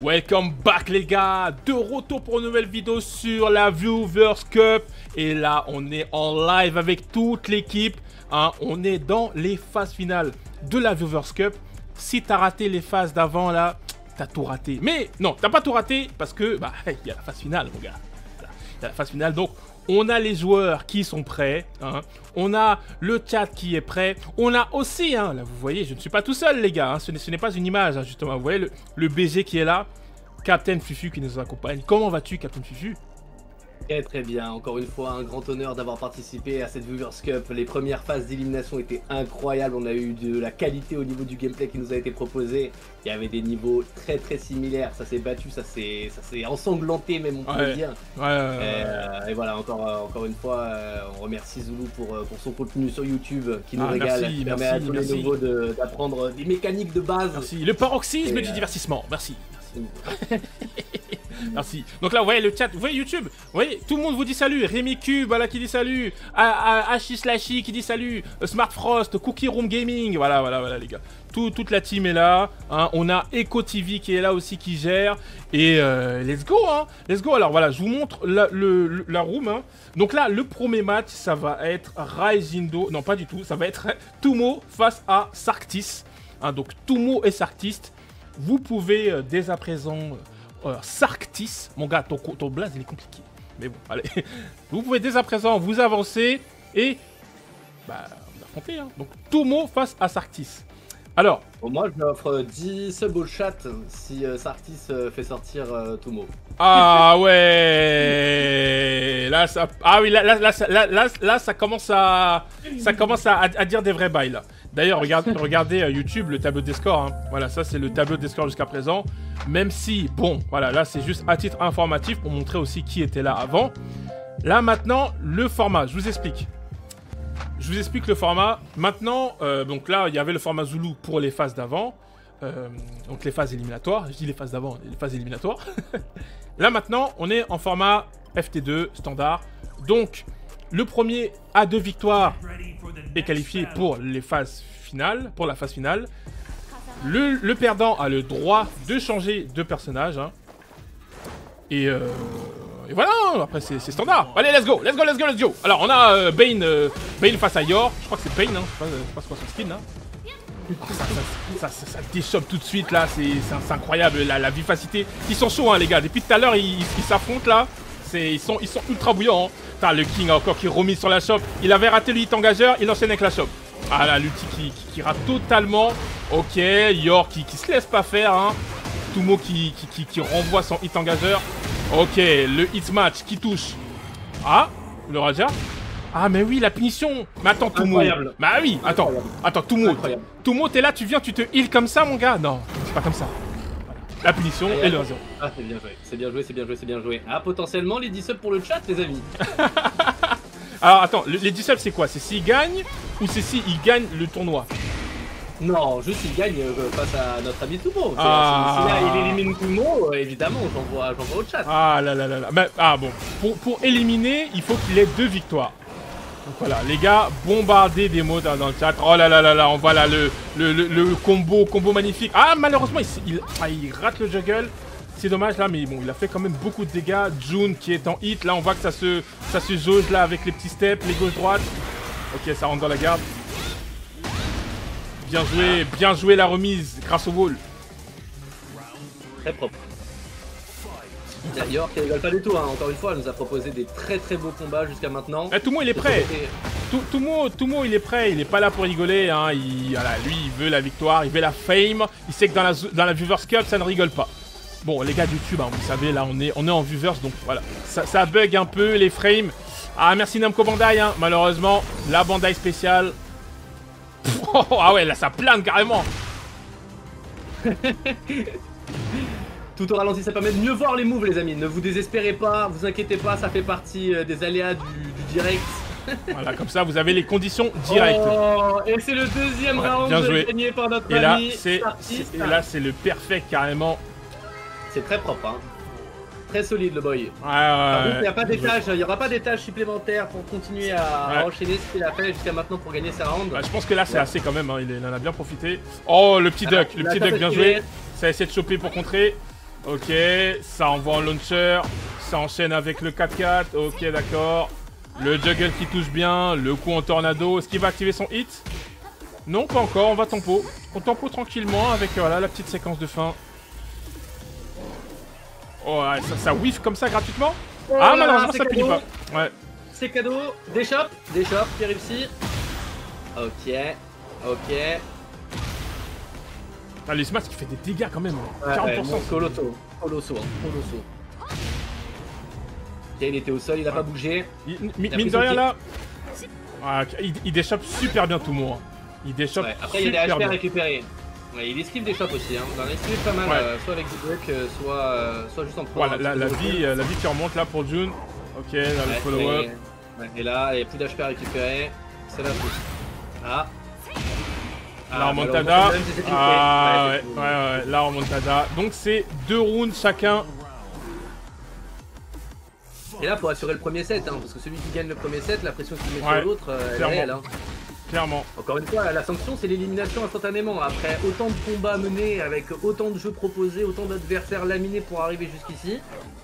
Welcome back les gars, de retour pour une nouvelle vidéo sur la Viewers Cup. Et là on est en live avec toute l'équipe, hein. On est dans les phases finales de la Viewers Cup. Si t'as raté les phases d'avant là, t'as tout raté. Mais non, t'as pas tout raté parce que bah il y a la phase finale mon gars. Il y a la phase finale, donc on a les joueurs qui sont prêts, hein. On a le chat qui est prêt, on a aussi, hein, là vous voyez, je ne suis pas tout seul les gars, hein. Ce n'est pas une image, hein, justement, vous voyez le BG qui est là, Captain Fufu qui nous accompagne. Comment vas-tu Captain Fufu? Très très bien, encore une fois un grand honneur d'avoir participé à cette Viewers Cup. Les premières phases d'élimination étaient incroyables, on a eu de la qualité au niveau du gameplay qui nous a été proposé. Il y avait des niveaux très très similaires, ça s'est battu, ça s'est ensanglanté même on peut dire. Et voilà, encore une fois, on remercie Zulu pour son contenu sur YouTube qui nous régale, qui permet à tous les nouveaux d'apprendre des mécaniques de base. Merci, le paroxysme du divertissement, merci. Merci. Donc là, vous voyez le chat, vous voyez YouTube, vous voyez, tout le monde vous dit salut. Rémi Cube, voilà, qui dit salut. Hachi qui dit salut. Smart Frost, Cookie Room Gaming, voilà, les gars. Toute la team est là. Hein. On a Echo TV qui est là aussi, qui gère. Et let's go, hein. Let's go. Alors voilà, je vous montre la room. Hein. Donc là, le premier match, ça va être Raizindo. Non, pas du tout. Ça va être Tumo face à Sarktis. Hein, donc Tumo et Sarktis. Vous pouvez dès à présent... Sarktis, mon gars, ton blaze il est compliqué. Mais bon, allez. Vous pouvez dès à présent vous avancer et bah, vous affronter. Hein. Donc, Tumo face à Sarktis. Alors. Bon, moi, je lui offre 10 subs au chat si Sarktis fait sortir Tumo. Ah ouais. Là, ça. Ah oui, là, ça commence à. Ça commence à dire des vrais bails là. D'ailleurs, regardez YouTube le tableau des scores. Hein. Voilà, ça c'est le tableau des scores jusqu'à présent. Même si, bon, voilà, là c'est juste à titre informatif pour montrer aussi qui était là avant. Là maintenant, le format, je vous explique. Je vous explique le format. Maintenant, donc là, il y avait le format Zulu pour les phases d'avant. Donc les phases éliminatoires. Je dis les phases d'avant, les phases éliminatoires. Là maintenant, on est en format FT2 standard. Donc, le premier à 2 victoires est qualifié pour les phases finales, pour la phase finale. Le perdant a le droit de changer de personnage. Hein. Et voilà, après c'est standard. Allez, let's go. Alors, on a Bane face à Yor. Je crois que c'est Bane, hein. Je sais pas quoi son skin, hein. Ça déchoppe tout de suite, là. C'est incroyable, la vivacité. Ils sont chauds, hein, les gars. Depuis tout à l'heure, ils s'affrontent, là. Ils sont ultra bouillants. Hein. Putain, le King a encore qui remis sur la shop. Il avait raté le hit engageur, il enchaîne avec la shop. Ah là, l'ulti qui rate totalement. Ok, Yor qui se laisse pas faire. Hein. Tumo qui renvoie son hit engageur. Ok, le hit match qui touche. Ah, le Raja. Ah, mais oui, la punition. Mais attends, Tumo. Bah oui, attends, Tumo. Tumo, t'es là, tu viens, tu te heal comme ça, mon gars. Non, c'est pas comme ça. La punition et le 1-0. Ah, c'est bien joué. Ah, potentiellement les 10 subs pour le chat, les amis. Alors, attends, les 10 subs, c'est quoi? C'est s'il gagne ou c'est s'il gagne le tournoi? Non, juste il gagne face à notre ami Tumo. Ah. Si là il élimine Tumo, évidemment, j'envoie au chat. Ah là là. Mais, ah bon, pour éliminer, il faut qu'il ait 2 victoires. Donc voilà, les gars, bombardez des mots dans le chat. Oh là là, on voit là le combo magnifique. Ah, malheureusement, il rate le juggle. C'est dommage là, mais bon, il a fait quand même beaucoup de dégâts. June qui est en hit, là, on voit que ça se jauge là avec les petits steps, les gauche-droite. Ok, ça rentre dans la garde. Bien joué la remise grâce au wall. Très propre. D'ailleurs, qui rigole pas du tout, hein. Encore une fois, elle nous a proposé des très beaux combats jusqu'à maintenant. Tumo il est prêt. Tumo il est prêt, il est pas là pour rigoler. Hein. Voilà, lui il veut la victoire, il veut la fame. Il sait que dans la Viewers Cup ça ne rigole pas. Bon les gars de YouTube, hein, vous savez là on est en Viewers donc voilà. Ça bug un peu les frames. Ah merci Namco Bandai, hein. Malheureusement la Bandai spéciale. Ah ouais là ça plane carrément. Tout au ralenti, ça permet de mieux voir les moves, les amis. Ne vous désespérez pas, vous inquiétez pas, ça fait partie des aléas du direct. Voilà, comme ça, vous avez les conditions directes. Oh, et c'est le deuxième round gagné par notre ami Sarktis. Et là, c'est le perfect carrément. C'est très propre, hein. Très solide, le boy. Par contre, il n'y aura pas d'étage supplémentaire pour continuer à enchaîner ce qu'il a fait jusqu'à maintenant pour gagner sa round. Je pense que là, c'est assez quand même. Hein. Il en a bien profité. Oh, le petit duck, bien joué. Ça essaie de choper pour contrer. Ok, ça envoie en launcher. Ça enchaîne avec le 4-4. Ok, d'accord. Le juggle qui touche bien. Le coup en tornado. Est-ce qu'il va activer son hit? Non, pas encore. On va tempo. On tempo tranquillement avec voilà, la petite séquence de fin. Oh, ouais, ça whiff comme ça gratuitement. Ah, malheureusement, ça punit pas. Ouais. C'est cadeau. Des shops, qui réussit. Ok. Ok. Ah, les smash qui fait des dégâts quand même. Ouais, 40%. Colosso. Ok, il était au sol, il a pas bougé. Mine de rien là. Ah, il déchoppe super bien tout le monde. Il déchoppe après, il y a des super HP à bien. récupérer. Ouais, il esquive des shops aussi. Hein. Il en esquive pas mal, soit avec du bloc, soit juste en prenant. Voilà, la vie qui remonte là pour June. Ok, là le follow-up. Et là, il n'y a plus d'HP à récupérer. C'est la faute. Ah. La remontada. Ah ouais, la remontada. Donc c'est 2 rounds chacun. Et là, pour assurer le premier set, hein, parce que celui qui gagne le premier set, la pression qu'il met sur l'autre, elle est réelle. Hein. Clairement. Encore une fois, la sanction, c'est l'élimination instantanément. Après autant de combats menés, avec autant de jeux proposés, autant d'adversaires laminés pour arriver jusqu'ici.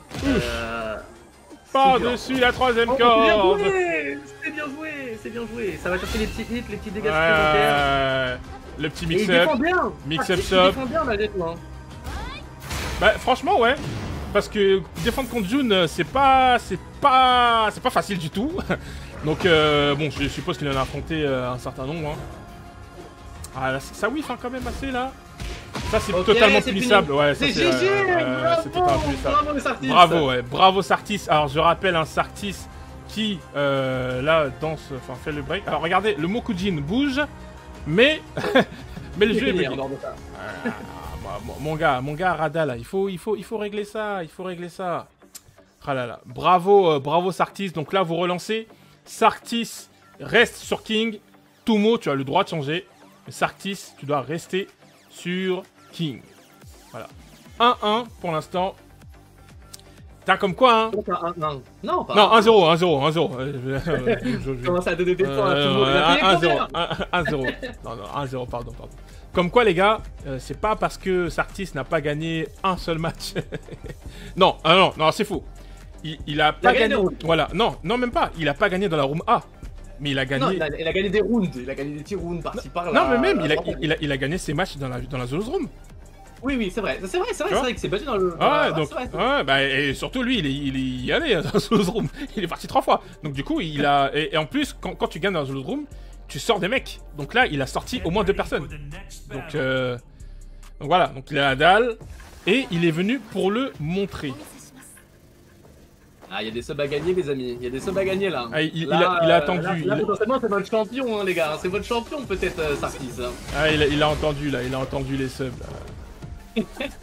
Par-dessus la troisième corde. C'est bien joué, c'est bien joué. Ça va chercher les petits hits, les petits dégâts supplémentaires. Le petit mix-up. Il défend bien. Mix-up Il défend bien malgré tout. Hein. Bah franchement ouais. Parce que défendre contre June, c'est pas facile du tout. Donc bon, je suppose qu'il en a affronté un certain nombre. Hein. Ah là, ça whiff hein, quand même assez là. Ça c'est totalement punissable. Ouais, ça c'est totalement punissable. Bravo Sartis. Bravo, ouais, bravo Sartis. Alors je rappelle un Sartis qui là danse, enfin fait le break. Alors regardez, le Mokujin bouge, mais mais le jeu est bugué. Mon gars Rada là, il faut régler ça, Ah là là, bravo Sartis. Donc là vous relancez. Sartis reste sur King. Tumo, tu as le droit de changer. Mais Sartis, tu dois rester sur King. Voilà. 1-1 pour l'instant. T'as comme quoi, hein? Non, pas. Non, 1-0, 1-0. Comment ça, donner des points à tout le monde? 1-0. Non, 1-0, pardon. Comme quoi, les gars, c'est pas parce que Sartis n'a pas gagné un seul match. Non, c'est faux. Il a pas gagné. Voilà, non, même pas. Il a pas gagné dans la room A. Mais il a gagné. Non, il a gagné des rounds. Il a gagné des petits rounds par-ci par-là. Non, mais même, il a gagné ses matchs dans la Zolos Room. Oui, c'est vrai. C'est vrai que c'est battu dans le. Donc, bah, et surtout lui, il y allait dans la Zolos Room. Il est parti 3 fois. Donc, du coup, il a. Et en plus, quand tu gagnes dans la Zolos Room, tu sors des mecs. Donc là, il a sorti au moins 2 personnes. Donc voilà. Donc, il a la dalle. Et il est venu pour le montrer. Ah, il y a des subs à gagner, les amis. Il y a des subs à gagner là. Ah, il a attendu. Là, potentiellement, c'est votre champion, hein, les gars. C'est votre champion, peut-être, Sartis. Hein. Ah, il a entendu là. Il a entendu les subs. Là.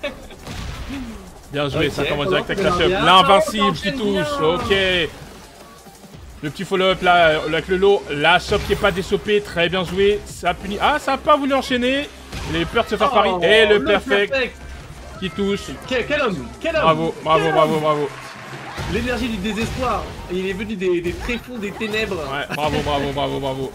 Bien joué, ça commence direct avec la sub. L'invincible qui touche. Ok. Le petit follow-up là, avec le lot. La sub qui est pas déchopée. Très bien joué. Ça punit. Ah, ça a pas voulu enchaîner. Il a eu peur de se faire pari. Et le perfect qui touche. Quel homme. Bravo. L'énergie du désespoir. Il est venu des tréfonds, des ténèbres. Ouais, bravo.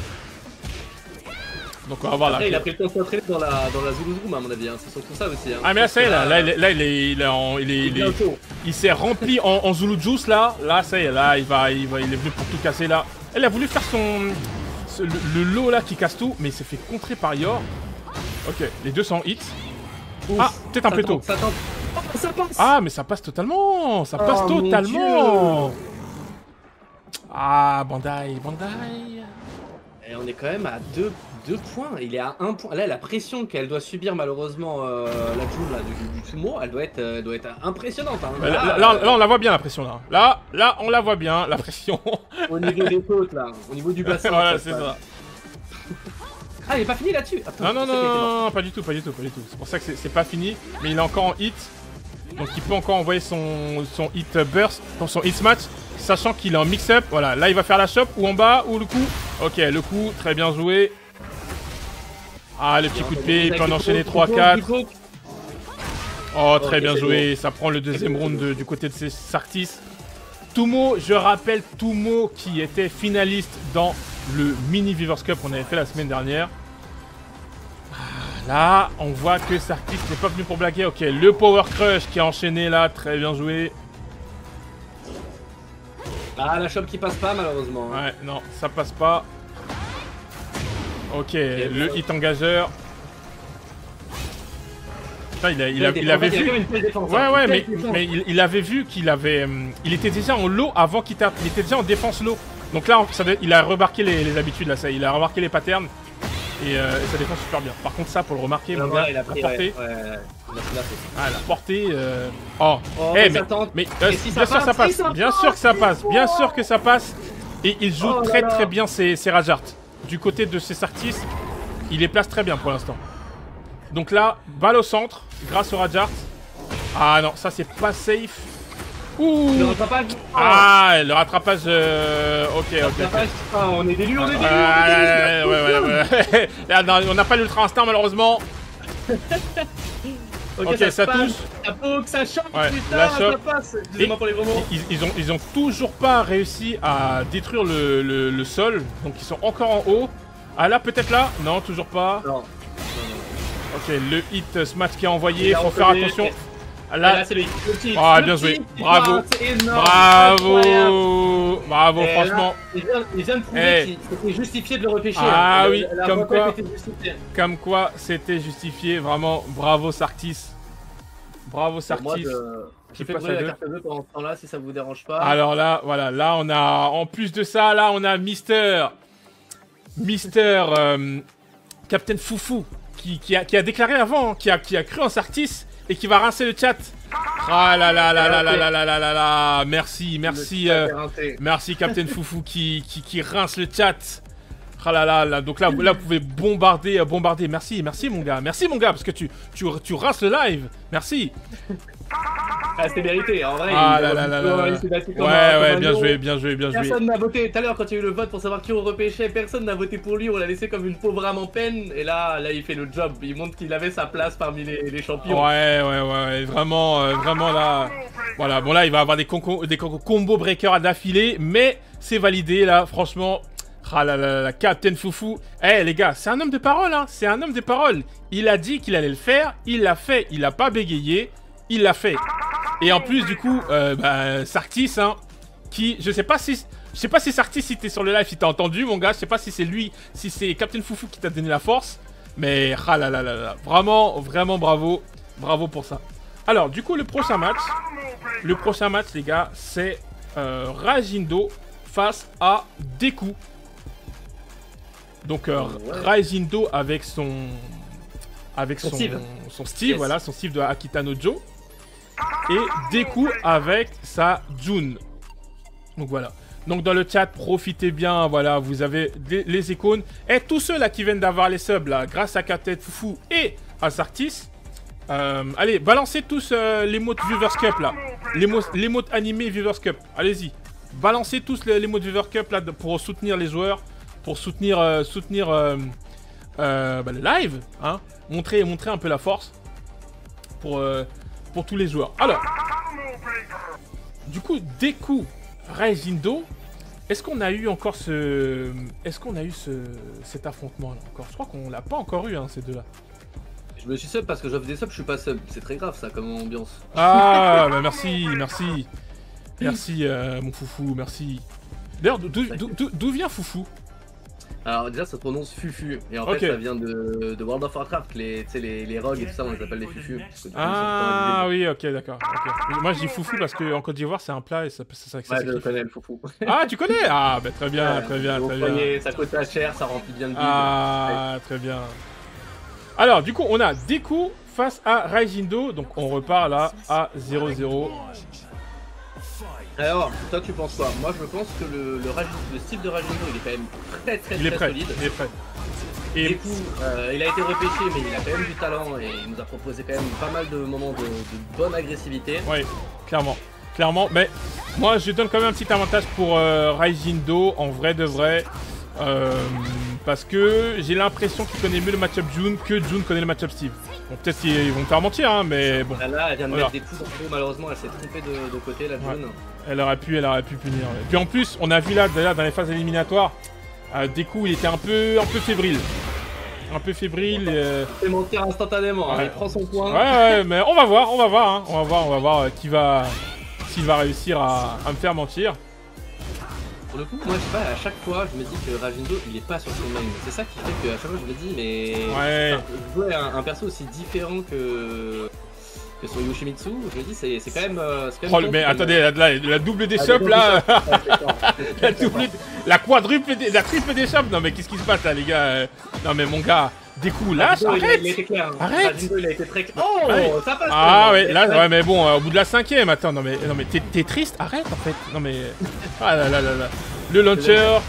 Donc on va voir là. Après, il a pris le temps de s'entraîner dans la Zulu Room à mon avis. Hein. C'est surtout ça aussi. Hein. Ah mais là ça y est là, il s'est rempli en Zulu Juice là. Là ça y est, là il est venu pour tout casser là. Elle a voulu faire le lot là qui casse tout, mais il s'est fait contrer par Yor. Ok, les deux sont hits. Ah, peut-être un peu tôt. Ça passe. Ah mais ça passe totalement. Ça passe totalement. Ah Bandai. Et on est quand même à 2 points. Il est à 1 point. Là, la pression qu'elle doit subir malheureusement la June là, du Tumo, elle doit être impressionnante. Hein. Là, on la voit bien la pression là. Là, on la voit bien la pression. Au niveau des côtes là, au niveau du bassin. Voilà, c'est ça. Ah, il est pas fini là-dessus. Non, pas du tout. C'est pour ça que c'est pas fini, mais il est encore en hit. Donc il peut encore envoyer son hit burst, son hit smash, sachant qu'il est en mix-up. Voilà, là il va faire la chop ou en bas ou le coup. Ok, le coup, très bien joué. Ah, le petit coup de pied, il peut en enchaîner 3-4. Oh, très bien joué. Ça prend le deuxième round du côté de Sartis. Tumo, je rappelle Tumo qui était finaliste dans le Mini Vivers Cup qu'on avait fait la semaine dernière. Là, on voit que Sarkis n'est pas venu pour blaguer. Ok, le Power Crush qui a enchaîné là, très bien joué. Ah, la chope qui passe pas malheureusement. Ouais, non, ça passe pas. Ok, le hit engageur. Putain, il avait vu. Mais il avait vu qu'il avait. Il était déjà en low avant qu'il tape. Il était déjà en défense low. Donc là, il a remarqué les habitudes là, ça. Il a remarqué les patterns. Et ça défend super bien. Par contre, ça, pour le remarquer, mon gars, la portée. Ah, la portée. Oh, hey, mais si bien sûr ça passe. Bien sûr que ça passe. Bien sûr que ça passe. Et il joue très bien ses Rajart. Du côté de ses Sarkis, il les place très bien pour l'instant. Donc là, balle au centre, grâce au Rajart. Ah non, ça c'est pas safe. Ouh. Le rattrapage. Ah, le rattrapage. Ok. On est des lurs, ouais. Là, on n'a pas l'ultra instinct malheureusement. Ok, ça touche. Ça poke, ça chope, ouais, putain, ça passe. Excusez-moi pour les gros mots. Ils ont toujours pas réussi à détruire le sol. Donc ils sont encore en haut. Ah là, peut-être là. Non, toujours pas. Non. Ok, le hit smash qui est envoyé. Faut faire attention. Là, c'est le hit. Ah, bien joué. Bravo. Bravo, franchement. Il vient de prouver qu'il c'était justifié de le repêcher. Ah oui, comme quoi c'était justifié. Vraiment, bravo Sarkis. Bravo Sarkis. J'ai fait brûler la carte bleue pendant ce temps-là, si ça vous dérange pas. Alors là, voilà, là on a, en plus de ça, là on a Mister Captain Foufou qui a déclaré avant, qui a cru en Sarkis et qui va rincer le chat. Ah là, merci Captain Foufou qui rince le chat. Ah là, donc là vous pouvez bombarder. Merci mon gars, parce que tu rinces le live. Merci. Ah, c'était mérité, en vrai. Ah là. Ouais, bien joué. Personne n'a voté. Tout à l'heure, quand il y a eu le vote pour savoir qui on repêchait, personne n'a voté pour lui. On l'a laissé comme une pauvre âme en peine. Et là, il fait le job. Il montre qu'il avait sa place parmi les champions. Ouais. Vraiment là. Voilà, bon là, il va avoir des combos breakers à d'affilée. Mais c'est validé là, franchement. Ah là, Captain Foufou. Eh les gars, c'est un homme de parole, hein. C'est un homme de parole. Il a dit qu'il allait le faire. Il l'a fait. Il a pas bégayé. Il l'a fait. Et en plus, du coup, Sarkis, hein, qui, je sais pas si Sarkis, si t'es sur le live, si t'as entendu, mon gars, je sais pas si c'est lui, si c'est Captain Foufou qui t'a donné la force, mais ah là, vraiment bravo pour ça. Alors, du coup, le prochain match, les gars, c'est Rajindo face à Deku. Donc, Rajindo avec son Steve, voilà, son Steve de Akita no Jo. Et Deku avec sa Jun. Donc voilà. Donc dans le chat, profitez bien, voilà, vous avez les icônes. Et tous ceux là qui viennent d'avoir les subs là, grâce à Captain Foufou et à Sarkis, allez, balancez tous l'émote Viewers Cup là. L'émote animé Viewers Cup. Allez-y. Balancez tous l'émote Viewers Cup là pour soutenir les joueurs, pour soutenir le live, hein. Montrer un peu la force pour tous les joueurs. Alors, du coup, Deku, Rajindo, est-ce qu'on a eu encore cet affrontement là encore? Je crois qu'on l'a pas encore eu, hein, ces deux-là. Je me suis sub parce que j'offre des subs, je suis pas sub. C'est très grave ça comme ambiance. Ah, bah merci, mon Foufou, merci. D'ailleurs, d'où vient Foufou? Alors déjà ça se prononce Fufu et en fait ça vient de World of Warcraft, les rogues et tout ça on les appelle les Fufus. Ah oui, ok, d'accord. Okay. Moi je dis Foufou parce qu'en Côte d'Ivoire c'est un plat et ça ouais, je connais le Foufou. Ah tu connais? Ah bah très bien, très bien. Ça coûte pas cher, ça remplit bien le bide. Ah très bien. Alors du coup on a Deku face à Rajindo, donc on repart là à 0-0. Alors, toi tu penses quoi? Moi je pense que le style de Rajindo il est quand même très solide. Il est prêt. Et du coup, il a été repêché mais il a quand même du talent et il nous a proposé quand même pas mal de moments de bonne agressivité. Oui, clairement. Mais moi je donne quand même un petit avantage pour Rajindo en vrai de vrai. Parce que j'ai l'impression qu'il connaît mieux le match-up Jun que Jun connaît le match-up Steve. Bon, peut-être qu'ils vont me faire mentir, hein, mais bon. Là, elle vient de mettre des coups dans le dos, malheureusement, elle s'est trompée de côté, la Jun. Ouais. Elle aurait pu punir. Ouais. Puis en plus, on a vu là, d'ailleurs, dans les phases éliminatoires, Deku, il était un peu fébrile. Un peu fébrile. Il fait mentir instantanément, Ouais. il prend son point. Ouais, mais on va voir, hein. On va voir s'il va réussir à me faire mentir. Pour le coup, moi je sais pas, à chaque fois je me dis que Rajindo il est pas sur son main. C'est ça qui fait qu'à chaque fois je me dis, mais. Ouais. Enfin, jouer un perso aussi différent que son Yoshimitsu, je me dis, c'est quand même. Oh, mais attendez, la double des shops là. La quadruple, la triple des shops. Non, mais qu'est-ce qui se passe là, les gars? Non, mais mon gars, des coups, lâche, arrête. Il a été clair. Arrête. Rajindo, il a été très clair. Oh, Ouais. ça passe. Ah ouais, là, ouais, mais bon, au bout de la 5ème, attends, non mais t'es triste, arrête en fait. Non mais, ah là là là là. Le launcher.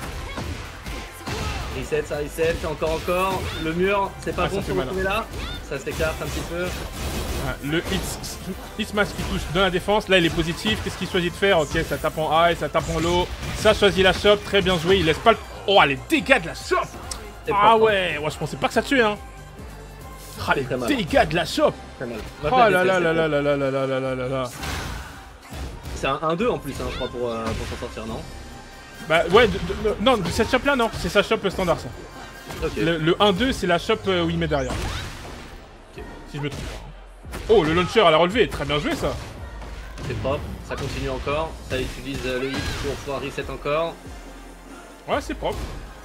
Reset, ça reset, encore. Le mur, c'est pas Ah, bon ça fait pour mal. retrouver là. Ça s'écarte un petit peu. Le hit smash qui touche dans la défense, là il est positif, qu'est-ce qu'il choisit de faire? Ok, ça tape en high, ça tape en low, ça choisit la shop, très bien joué, il laisse pas le... Oh, les dégâts de la shop. Ah ouais, je pensais pas que ça tuait, hein. Ah, les dégâts de la shop. Très mal. Oh là là là là là là là là là là là là. C'est un 1-2 en plus, hein, je crois, pour s'en sortir, non? Bah ouais, non, de cette shop là, non, c'est sa shop standard ça. Ok. Le 1-2, c'est la shop où il met derrière. Ok. Si je me trompe pas. Oh, le launcher à la relevée, très bien joué ça. C'est propre, ça continue encore. Ça utilise le hit pour pouvoir reset encore. Ouais, c'est propre.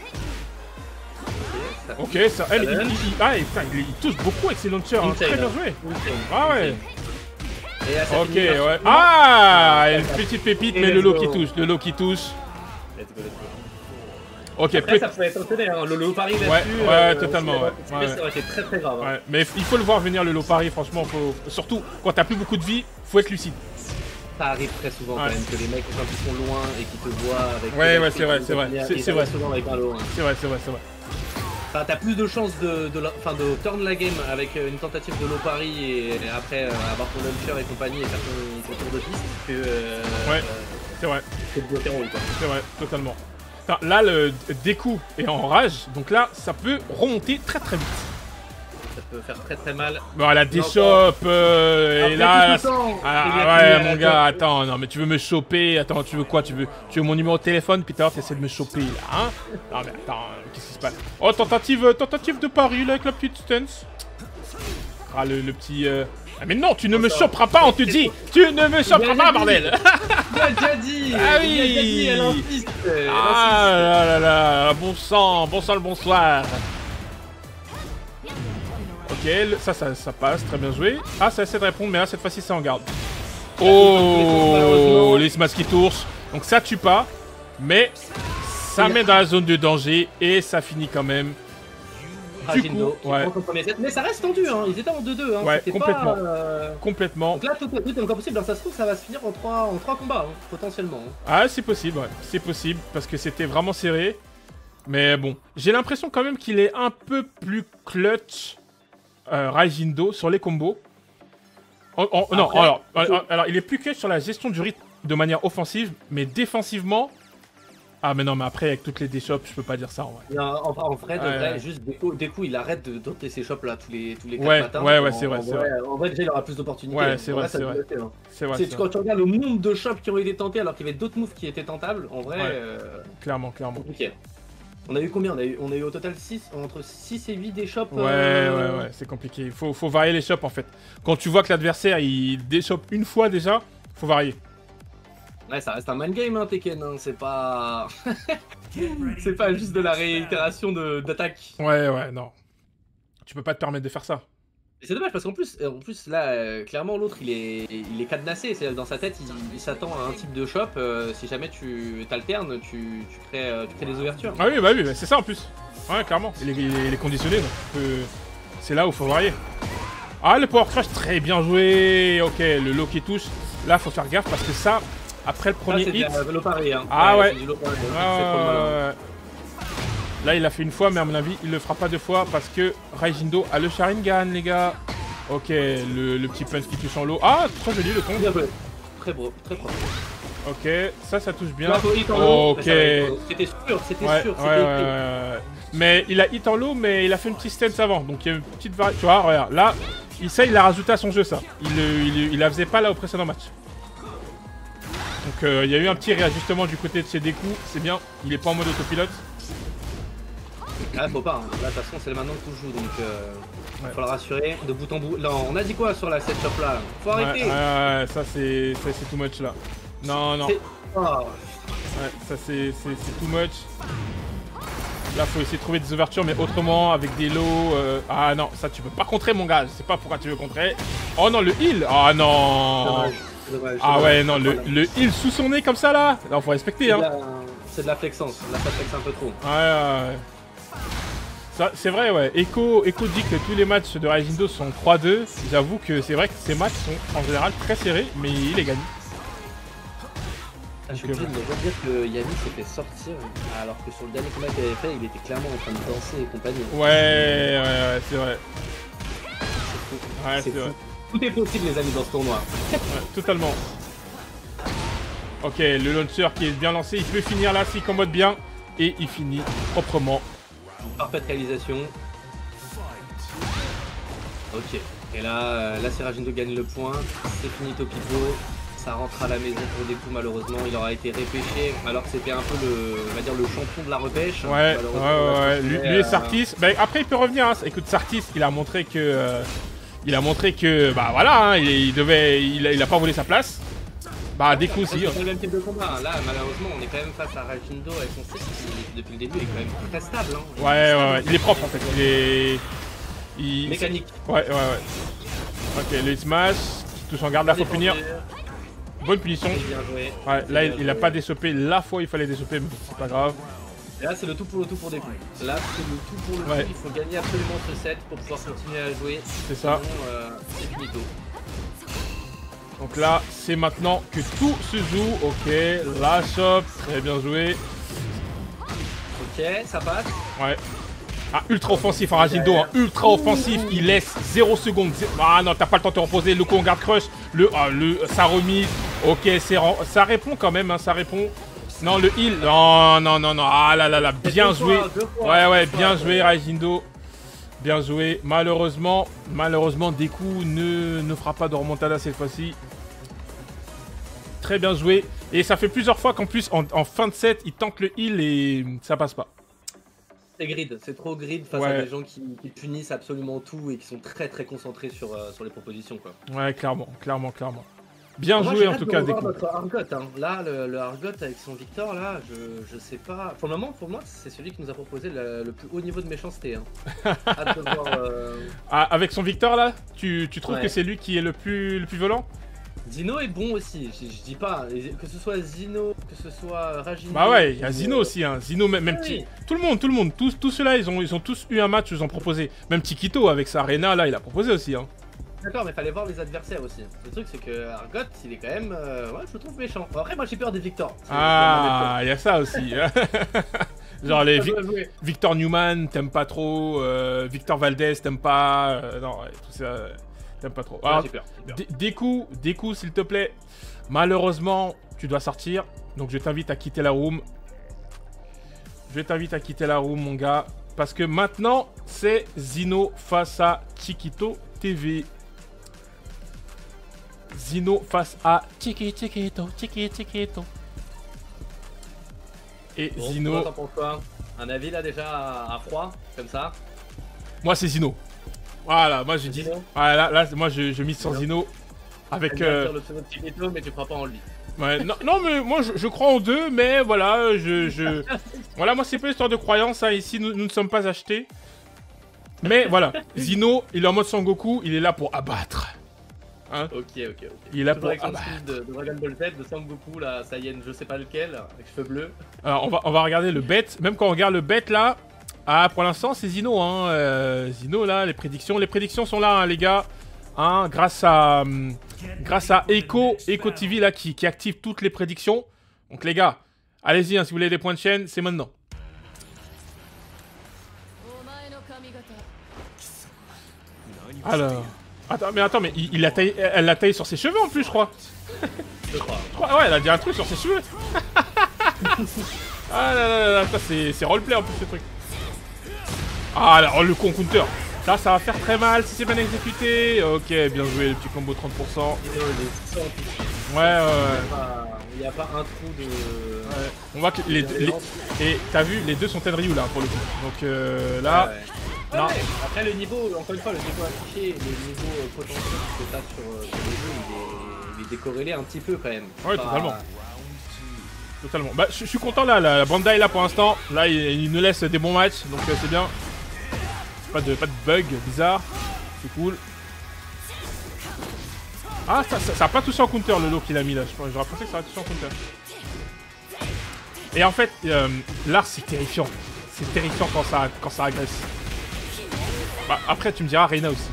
Ça... Ok, ça. Il touche beaucoup avec ses launchers, hein. Très bien joué. Ah ouais. Et là, ça Ok, finit par- ouais. Ah, une petite pépite, mais le lot qui touche. Le lot qui touche. Let's go, let's go. Ok, Après, ça peut être entraîné, hein. Le Paris là-dessus. Ouais, totalement, ouais. Ça aurait été très grave. Hein. Ouais, mais il faut le voir venir le lot pari, franchement, surtout quand t'as plus beaucoup de vie, faut être lucide. Ça arrive très souvent quand Ouais. même que les mecs quand ils sont loin et qu'ils te voient avec. Ouais, c'est vrai. C'est vrai. Souvent avec un lot. Hein. C'est vrai. Enfin, t'as plus de chances de turn la game avec une tentative de low pari et après avoir ton launcher et compagnie et faire ton tour de piste que. Ouais, c'est vrai. Que de bloquer en haut, quoi. C'est vrai, totalement. Putain, là, le Deku est en rage, donc là, ça peut remonter très vite. Ça peut faire très mal. Bon, elle a des chops, et là... mon gars, attends, non, mais tu veux me choper? Attends, tu veux quoi? Tu veux mon numéro de téléphone, Peter? T'essaies de me choper, là, hein? Non, mais attends, qu'est-ce qui se passe? Oh, tentative de pari, là, avec la petite stance. Ah, le petit... Ah, mais non, tu ne me choperas pas, on te dit! Tu ne me choperas pas, bordel! Il a déjà dit! Ah oui! Il a déjà dit, elle insiste! Ah là là, bon sang, le bonsoir. Ok, ça passe, très bien joué. Ah, ça essaie de répondre, mais là, cette fois-ci, c'est en garde. Oh, les smash qui touchent. Donc ça tue pas, mais ça met dans la zone de danger et ça finit quand même. Rajindo, coup, ouais. Mais ça reste tendu, hein. Ils étaient en 2-2. Hein. Ouais, complètement. Pas, Complètement. Donc là, tout est encore possible. Dans ça se trouve, ça va se finir en 3 combats, hein, potentiellement. Hein. Ah, c'est possible, ouais. C'est possible, parce que c'était vraiment serré. Mais bon, j'ai l'impression quand même qu'il est un peu plus clutch, Rajindo, sur les combos. Non, alors, il est plus clutch sur la gestion du rythme de manière offensive, mais défensivement... Ah, mais non, mais après, avec toutes les déchops, je peux pas dire ça, en vrai. Non, en vrai, de vrai, juste des coups, il arrête de doter ses shops là tous les 4 matins. Ouais, c'est vrai. En vrai, déjà, il aura plus d'opportunités. Ouais, c'est vrai. Quand tu regardes le nombre de shops qui ont été tentés alors qu'il y avait d'autres moves qui étaient tentables, en vrai, ouais. Clairement. compliqué. On a eu combien? on a eu au total 6, entre 6 et 8 des shops. Ouais, c'est compliqué. Il faut varier les shops, en fait. Quand tu vois que l'adversaire, il déchoppe une fois déjà, faut varier. Ouais, ça reste un mind game, hein, Tekken, hein. C'est pas... c'est pas juste de la réitération d'attaque. Ouais, non. Tu peux pas te permettre de faire ça. Et c'est dommage, parce qu'en plus là, clairement, l'autre, il est cadenassé. C'est dans sa tête, il s'attend à un type de shop. Si jamais tu t'alternes, tu crées des ouvertures. Ah oui, bah c'est ça, en plus. Ouais, clairement. Il est conditionné, donc c'est là où faut varier. Ah, le power crash, très bien joué. Ok, le low qui touche. Là, faut faire gaffe, parce que ça... Après le premier hit... C'est low pari, hein. Ah ouais. Là, il l'a fait une fois, mais à mon avis, il le fera pas 2 fois parce que Rajindo a le Sharingan, les gars. Ok, le petit punch qui touche en low. Ah, très joli le con. Très beau, très propre. Ok, ça touche bien. Ok. C'était sûr. Mais il a hit en low, mais il a fait une petite stance avant. Donc il y a une petite variété. Tu vois, regarde. Là, il l'a rajouté à son jeu, ça. Il la faisait pas là au précédent match. Donc il y a eu un petit réajustement du côté de chez Deku, c'est bien, il est pas en mode autopilote. Ah, faut pas, hein. Là, de toute façon, c'est maintenant que tout joue, donc faut le rassurer de bout en bout. Non, on a dit quoi sur la set shop là? Faut arrêter. Ouais, ça c'est too much là. Non. Oh. Ouais, ça c'est too much. Là, faut essayer de trouver des ouvertures, mais autrement, avec des lots. Ah non, ça tu peux pas contrer, mon gars. Je sais pas pourquoi tu veux contrer. Oh non, le heal. Ah non. Dommage, ah ouais, non, le heal sous son nez comme ça là. Non, faut respecter, hein. C'est de la flexence. Là, ça flexe un peu trop. Ouais. Ça, c'est vrai, ouais. Echo dit que tous les matchs de Rising 2 sont 3-2. J'avoue que c'est vrai que ces matchs sont en général très serrés, mais il les gagne. Je suis obligé de me redire que Yannick s'est fait sortir, alors que sur le dernier combat qu'il avait fait, il était clairement en train de danser et compagnie. Ouais, c'est vrai. C'est fou. Ouais, c'est vrai. Tout est possible, les amis, dans ce tournoi. Ouais, totalement. Ok, le launcher qui est bien lancé, il peut finir là s'il combote bien. Et il finit proprement. Parfaite réalisation. Ok. Et là, Seragindo gagne le point. C'est fini Topipo. Ça rentre à la maison pour des coups, malheureusement. Il aura été repêché alors que c'était un peu on va dire le champion de la repêche. Ouais. Lui et Sartis. Bah, après, il peut revenir. Hein. Écoute, Sartis, il a montré que. Bah voilà, hein, il a pas volé sa place. Bah, des coups aussi. C'est le même type de combat. Là, malheureusement, on est quand même face à Rajindo avec son 6 depuis le début. Il est quand même très stable. Hein. Ouais. Il est propre en fait. Mécanique. Ouais. Ok, le smash. Qui touche en garde, là, faut punir. Bonne punition. Bien joué. Ouais, là, il a pas désoppé la fois où il fallait désoper, mais c'est pas grave. Et là, c'est le tout pour le tout pour des coups. Là, c'est le tout pour le tout. Il faut gagner absolument ce set pour pouvoir continuer à jouer. C'est ça. Sinon, c'est finito. Donc là, c'est maintenant que tout se joue. Ok, la shop, très bien joué. Ok, ça passe. Ouais. Ah, ultra offensif en Rajindo, hein. Ultra offensif, il laisse 0 secondes. Ah non, t'as pas le temps de te reposer. Le coup en garde crush, sa remise. Ok, ça répond quand même, hein, ça répond. Non, le heal. Non. Ah là, bien joué. Ouais, bien joué, Rajindo. Bien joué. Malheureusement, Deku ne fera pas de remontada cette fois-ci. Très bien joué. Et ça fait plusieurs fois qu'en plus, en fin de set, il tente le heal et ça passe pas. C'est grid, c'est trop grid face à des gens qui punissent absolument tout et qui sont très très concentrés sur les propositions, quoi. Ouais, clairement. Bien joué en tout cas, Deku. Notre Argot, hein. Là, le Argot avec son Victor, là, je sais pas. Pour le moment, pour moi, c'est celui qui nous a proposé le plus haut niveau de méchanceté. Hein. Hâte de voir. Avec son Victor là, tu trouves que c'est lui qui est le plus violent? Zino est bon aussi, je dis pas, que ce soit Zino, que ce soit Rajindo. Bah ouais, il y a Zino aussi, hein. Zino, même petit. Tout le monde, tous ceux-là, ils ont tous eu un match, ils ont proposé. Même Tikito avec sa Arena là, il a proposé aussi, hein. D'accord, mais fallait voir les adversaires aussi. Le truc, c'est que Argot, il est quand même. Ouais, je le trouve méchant. Bon, après, moi, j'ai peur des Victor. Ah, il y a ça aussi. Genre les Victor Newman, t'aimes pas trop. Victor Valdez, t'aimes pas. Non, ouais, tout ça. T'aimes pas trop. Alors, Deku, s'il te plaît. Malheureusement, tu dois sortir. Donc, je t'invite à quitter la room. Mon gars. Parce que maintenant, c'est Zino face à Chiquito TV. Zino face à Chiquito. Et bon, Zino. T'en penses quoi? Un avis là déjà à froid, comme ça? Moi, c'est Zino. Voilà, moi je dis. Voilà, là, moi je mise sur Zino. Avec. Le pseudo de Chiquito, mais tu crois pas en lui. Ouais, non, mais moi je crois en deux, mais voilà, voilà, moi c'est pas histoire de croyance, hein. Ici nous ne sommes pas achetés. Mais voilà, Zino, il est en mode Sangoku, il est là pour abattre. Hein? Ok. Il est là pour abattre. De Dragon Ball Z, de Sangoku, là, Saiyan, je sais pas lequel, avec cheveux bleus. Alors on va regarder le bet, même quand on regarde le bet là. Ah, pour l'instant c'est Zino, hein. Zino là, les prédictions sont là, hein, les gars. Hein, grâce à Echo TV là qui active toutes les prédictions. Donc les gars, allez-y, hein, si vous voulez des points de chaîne, c'est maintenant. Alors, attends, mais elle l'a taillé sur ses cheveux en plus, je crois. Je crois. Ouais, elle a dit un truc sur ses cheveux. Ah là, ça c'est roleplay en plus ce truc. Ah là, oh, le con counter. Là, ça va faire très mal si c'est bien exécuté. Ok, bien joué, le petit combo 30%. Ouais. Il n'y a pas un trou de... Ouais. On voit que et t'as vu, les deux sont Tenryu là pour le coup. Donc là... Ouais. Non. Après le niveau, encore une fois, le niveau affiché, le niveau potentiel que t'as sur les jeux, il est décorrélé un petit peu quand même. Ouais, totalement. Totalement. Bah, je suis content là, la Bandai là pour l'instant. Là, il nous laisse des bons matchs, donc c'est bien. Pas de bug bizarre. C'est cool. Ah, ça a pas touché en counter le lot qu'il a mis là. J'aurais pensé que ça aurait touché en counter. Et en fait, l'art c'est terrifiant. C'est terrifiant quand ça agresse. Bah, après, tu me diras Reina aussi.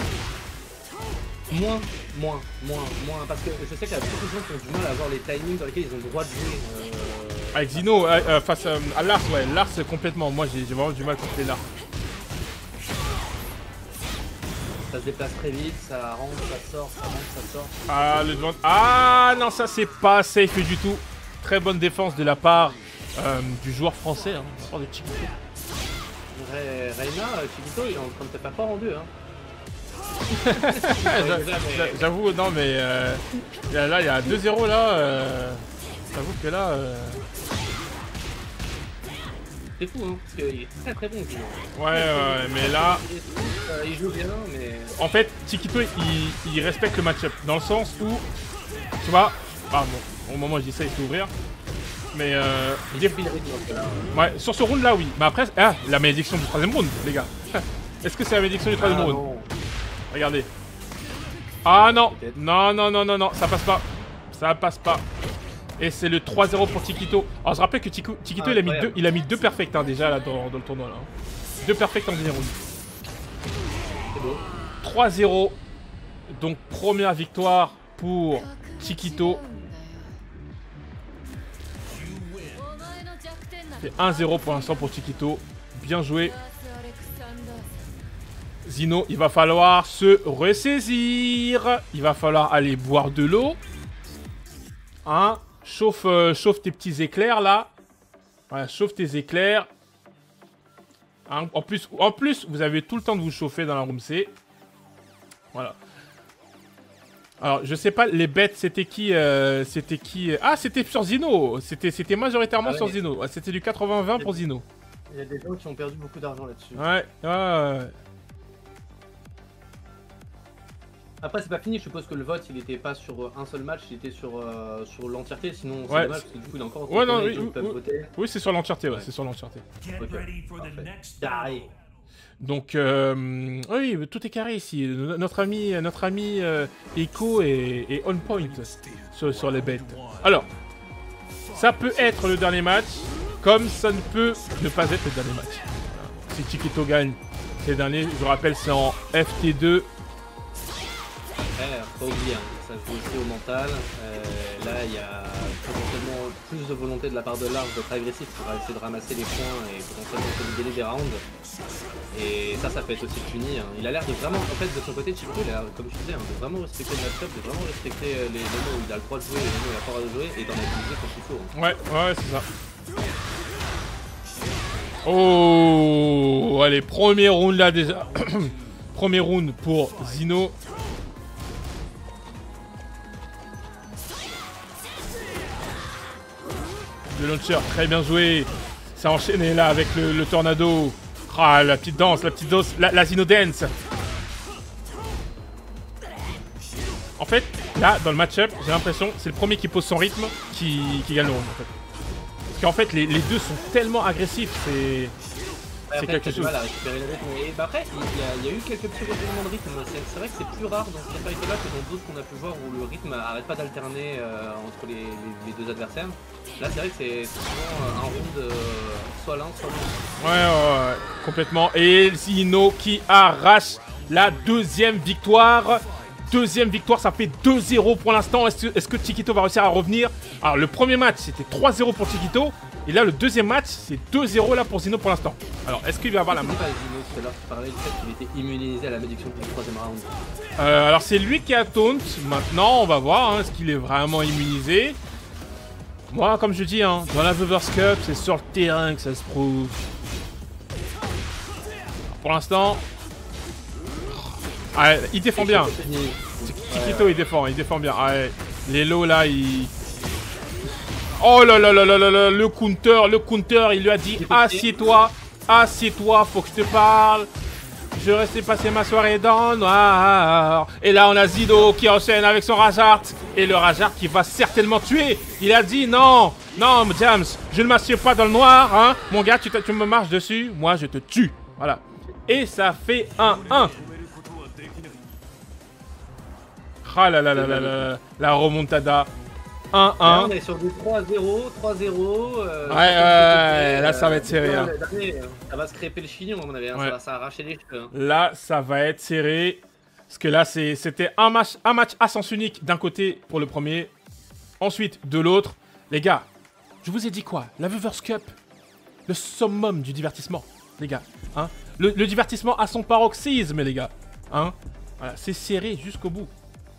Moins. Parce que je sais qu'il y a beaucoup de gens qui ont du mal à avoir les timings dans lesquels ils ont le droit de jouer. Avec Zino, face à Lars, ouais. Lars complètement. Moi, j'ai vraiment du mal contre les Lars. Ça se déplace très vite, ça rentre, ça sort, ça rentre, ça sort. Ah, le devant... Ah non, ça c'est pas safe du tout. Très bonne défense de la part du joueur français, hein, de la part de Chiquito. Reina, Chiquito, il est en train de te faire fort en deux. Hein. J'avoue, non mais là il y a 2-0 là. J'avoue que là. C'est fou, hein, parce qu'il est très bon. Ouais, mais là. Il joue bien, mais. En fait, Chiquito il respecte le match-up dans le sens où. Tu vois. Ah bon, au moment où je dis ça, il faut ouvrir. Mais ouais, sur ce round là, oui. Mais après, la malédiction du troisième round, les gars. Est-ce que c'est la malédiction du troisième round? Non. Regardez. Ah non. Non, ça passe pas. Ça passe pas. Et c'est le 3-0 pour Chiquito. Alors je rappelle que Chiquito il a mis deux perfects hein, déjà là dans le tournoi là. 2 perfects en dernier round. C'est beau. 3-0. Donc première victoire pour Chiquito. C'est 1-0 pour l'instant pour Chiquito. Bien joué. Zino, il va falloir se ressaisir. Il va falloir aller boire de l'eau. Hein? Chauffe tes petits éclairs là. Voilà, chauffe tes éclairs. Hein? En plus, vous avez tout le temps de vous chauffer dans la room C. Voilà. Alors, je sais pas, les bêtes, c'était qui Ah, c'était sur Zino. C'était majoritairement sur Zino. C'était du 80-20 pour Zino. Il y a des gens qui ont perdu beaucoup d'argent là-dessus. Ouais. Après, c'est pas fini, je suppose que le vote, il était pas sur un seul match, il était sur l'entièreté, sinon c'est ouais, dommage, parce que du coup, il est encore... Ouais, non, oui, c'est sur l'entièreté, ouais, c'est sur l'entièreté. Carré. Donc, oui, tout est carré ici. Notre ami Echo est on point sur les bêtes. Alors, ça peut être le dernier match, comme ça ne peut ne pas être le dernier match. Si Chiquito gagne, c'est le dernier. Je vous rappelle, c'est en FT2. Pas oublier, hein, ça joue aussi au mental. Là, il y a potentiellement plus de volonté de la part de Lars d'être agressif pour essayer de ramasser les points et potentiellement se libérer des rounds. Et ça peut être aussi puni. Hein. Il a l'air de vraiment, en fait, de son côté, Chiquito, il a l'air, comme je disais, de vraiment respecter le match-up, de vraiment respecter les moments où il a le droit de jouer, les moments où il a le droit de jouer et d'en utiliser quand il faut. Hein. Ouais, c'est ça. Oh, allez, premier round là déjà. Premier round pour Zino. Le launcher, très bien joué. Ça a enchaîné là avec le tornado. Ah, la petite danse, la Zino Dance. En fait, là, dans le match-up, j'ai l'impression c'est le premier qui pose son rythme qui gagne le round. En fait. Parce qu'en fait, les deux sont tellement agressifs, c'est quelque chose. Mal à récupérer le rythme. Et bah après, il y a eu quelques petits retournements de rythme. C'est vrai que c'est plus rare dans ce fight-là que dans d'autres qu'on a pu voir où le rythme n'arrête pas d'alterner entre les deux adversaires. Là, c'est vrai que c'est souvent un round soit l'un, soit l'autre. Ouais, complètement. Et Zino qui arrache la deuxième victoire. Deuxième victoire, ça fait 2-0 pour l'instant. Est-ce que Chiquito va réussir à revenir? Alors, le premier match, c'était 3-0 pour Chiquito. Et là, le deuxième match, c'est 2-0 là pour Zino pour l'instant. Alors, est-ce qu'il va avoir la main? Pas Zino, tout à l'heure, tu parlais du fait qu'il était immunisé à la malédiction du troisième round. Alors, c'est lui qui a taunt. Maintenant, on va voir est-ce qu'il est vraiment immunisé. Moi, comme je dis, dans la Vevers Cup, c'est sur le terrain que ça se prouve. Pour l'instant, Ah, il défend bien. Chiquito, il défend bien. Ah, les lots là, il... Oh là là là là là là, le counter, il lui a dit assieds-toi, faut que je te parle. Je restais passer ma soirée dans le noir. Et là, on a Zido qui enchaîne avec son Rajart. Et le Rajart qui va certainement tuer. Il a dit non, non, James, je ne m'assieds pas dans le noir. Hein. Mon gars, tu me marches dessus, moi je te tue. Voilà. Et ça fait 1-1. Ah là là là là là, la remontada. 1-1. Là, on est sur du 3-0, 3-0. Là ça va être serré. Hein. Ça va se crêper le chignon, à mon avis. Hein. Ça va arracher les cheveux. Hein. Là, ça va être serré. Parce que là, c'était un match à sens unique d'un côté pour le premier. Ensuite, de l'autre. Les gars, je vous ai dit quoi? La Weavers Cup, le summum du divertissement, les gars. Hein, le divertissement à son paroxysme, les gars. Hein, voilà, c'est serré jusqu'au bout.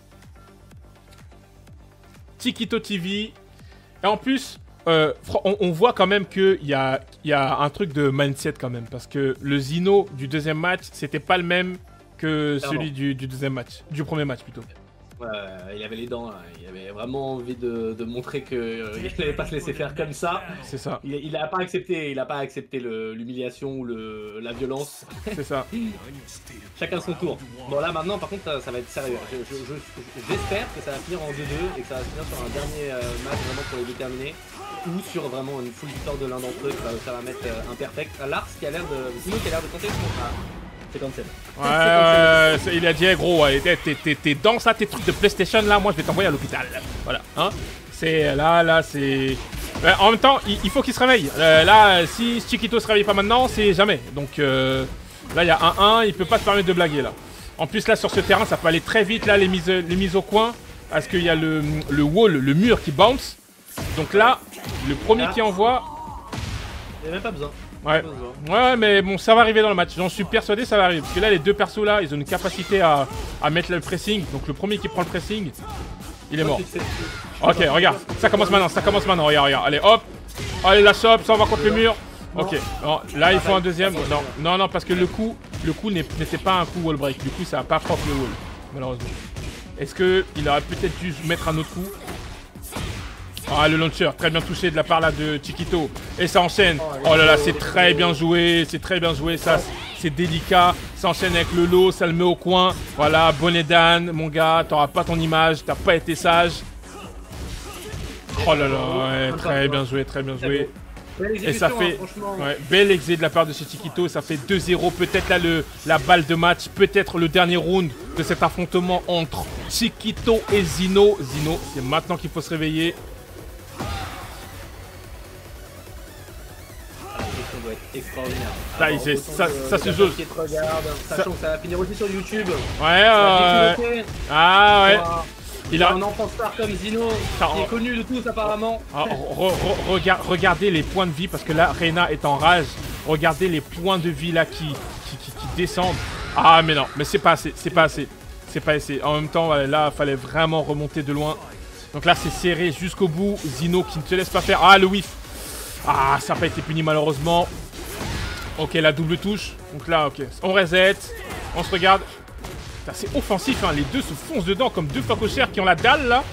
Chiquito TV. Et en plus, on voit quand même qu'il y a un truc de mindset quand même. Parce que le Zino du deuxième match, c'était pas le même que celui du deuxième match. Du premier match plutôt. Ouais, il avait les dents, là. Il avait vraiment envie de montrer qu'il n'allait pas se laisser faire comme ça. C'est ça. Il n'a pas accepté l'humiliation ou la violence. C'est ça. Chacun son tour. Bon là maintenant par contre ça va être sérieux. J'espère que ça va finir en 2-2 et que ça va finir sur un dernier match vraiment pour les déterminer. Ou sur vraiment une full victoire de l'un d'entre eux, ça va mettre un perfect. Lars qui a l'air de... Zino qui a l'air de tenter son... C'est comme ça. Ouais, il a dit, hey, gros, ouais, t'es dans ça, tes trucs de PlayStation là, moi je vais t'envoyer à l'hôpital. Voilà, hein. C'est là, c'est. En même temps, il faut qu'il se réveille. Là, si Chiquito se réveille pas maintenant, c'est jamais. Donc là, il y a 1-1, il peut pas se permettre de blaguer là. En plus, là, sur ce terrain, ça peut aller très vite, là, les mises au coin. Parce qu'il y a le wall, le mur qui bounce. Donc là, le premier qui envoie. Il n'y a même pas besoin. Ouais, mais bon, ça va arriver dans le match. J'en suis persuadé, ça va arriver. Parce que là, les deux persos là, ils ont une capacité à mettre le pressing. Donc le premier qui prend le pressing, il est mort. Ok, regarde, ça commence maintenant, regarde. Allez, hop. Allez, la chope, ça on va contre le mur. Ok, non, là il faut un deuxième. Non, parce que le coup n'était pas un coup wall break. Du coup, ça n'a pas proc le wall, malheureusement. Est-ce qu'il aurait peut-être dû mettre un autre coup? Ah, le launcher, très bien touché de la part là de Chiquito. Et ça enchaîne. Oh là là, c'est très bien joué. Ça, c'est délicat. Ça enchaîne avec le lot, ça le met au coin. Voilà, bonnet d'âne, mon gars. T'auras pas ton image, t'as pas été sage. Oh là là, ouais, très bien joué. Et ça fait bel exé de la part de ce Chiquito. Ça fait 2-0. Peut-être là la balle de match. Peut-être le dernier round de cet affrontement entre Chiquito et Zino. Zino, c'est maintenant qu'il faut se réveiller. Doit être extraordinaire. Ça se joue. Sachant que ça va finir aussi sur YouTube. Ouais. Ah ouais. Il a un enfant star comme Zino, qui est connu de tous apparemment. Regardez les points de vie, parce que là, Reina est en rage. Regardez les points de vie là qui descendent. Ah mais non, mais c'est pas assez. En même temps, là, il fallait vraiment remonter de loin. Donc là, c'est serré jusqu'au bout. Zino qui ne te laisse pas faire. Ah, le whiff. Ah, ça n'a pas été puni malheureusement. Ok, la double touche. Donc là, ok. On reset. On se regarde. C'est offensif, hein. Les deux se foncent dedans comme deux facochères qui ont la dalle là.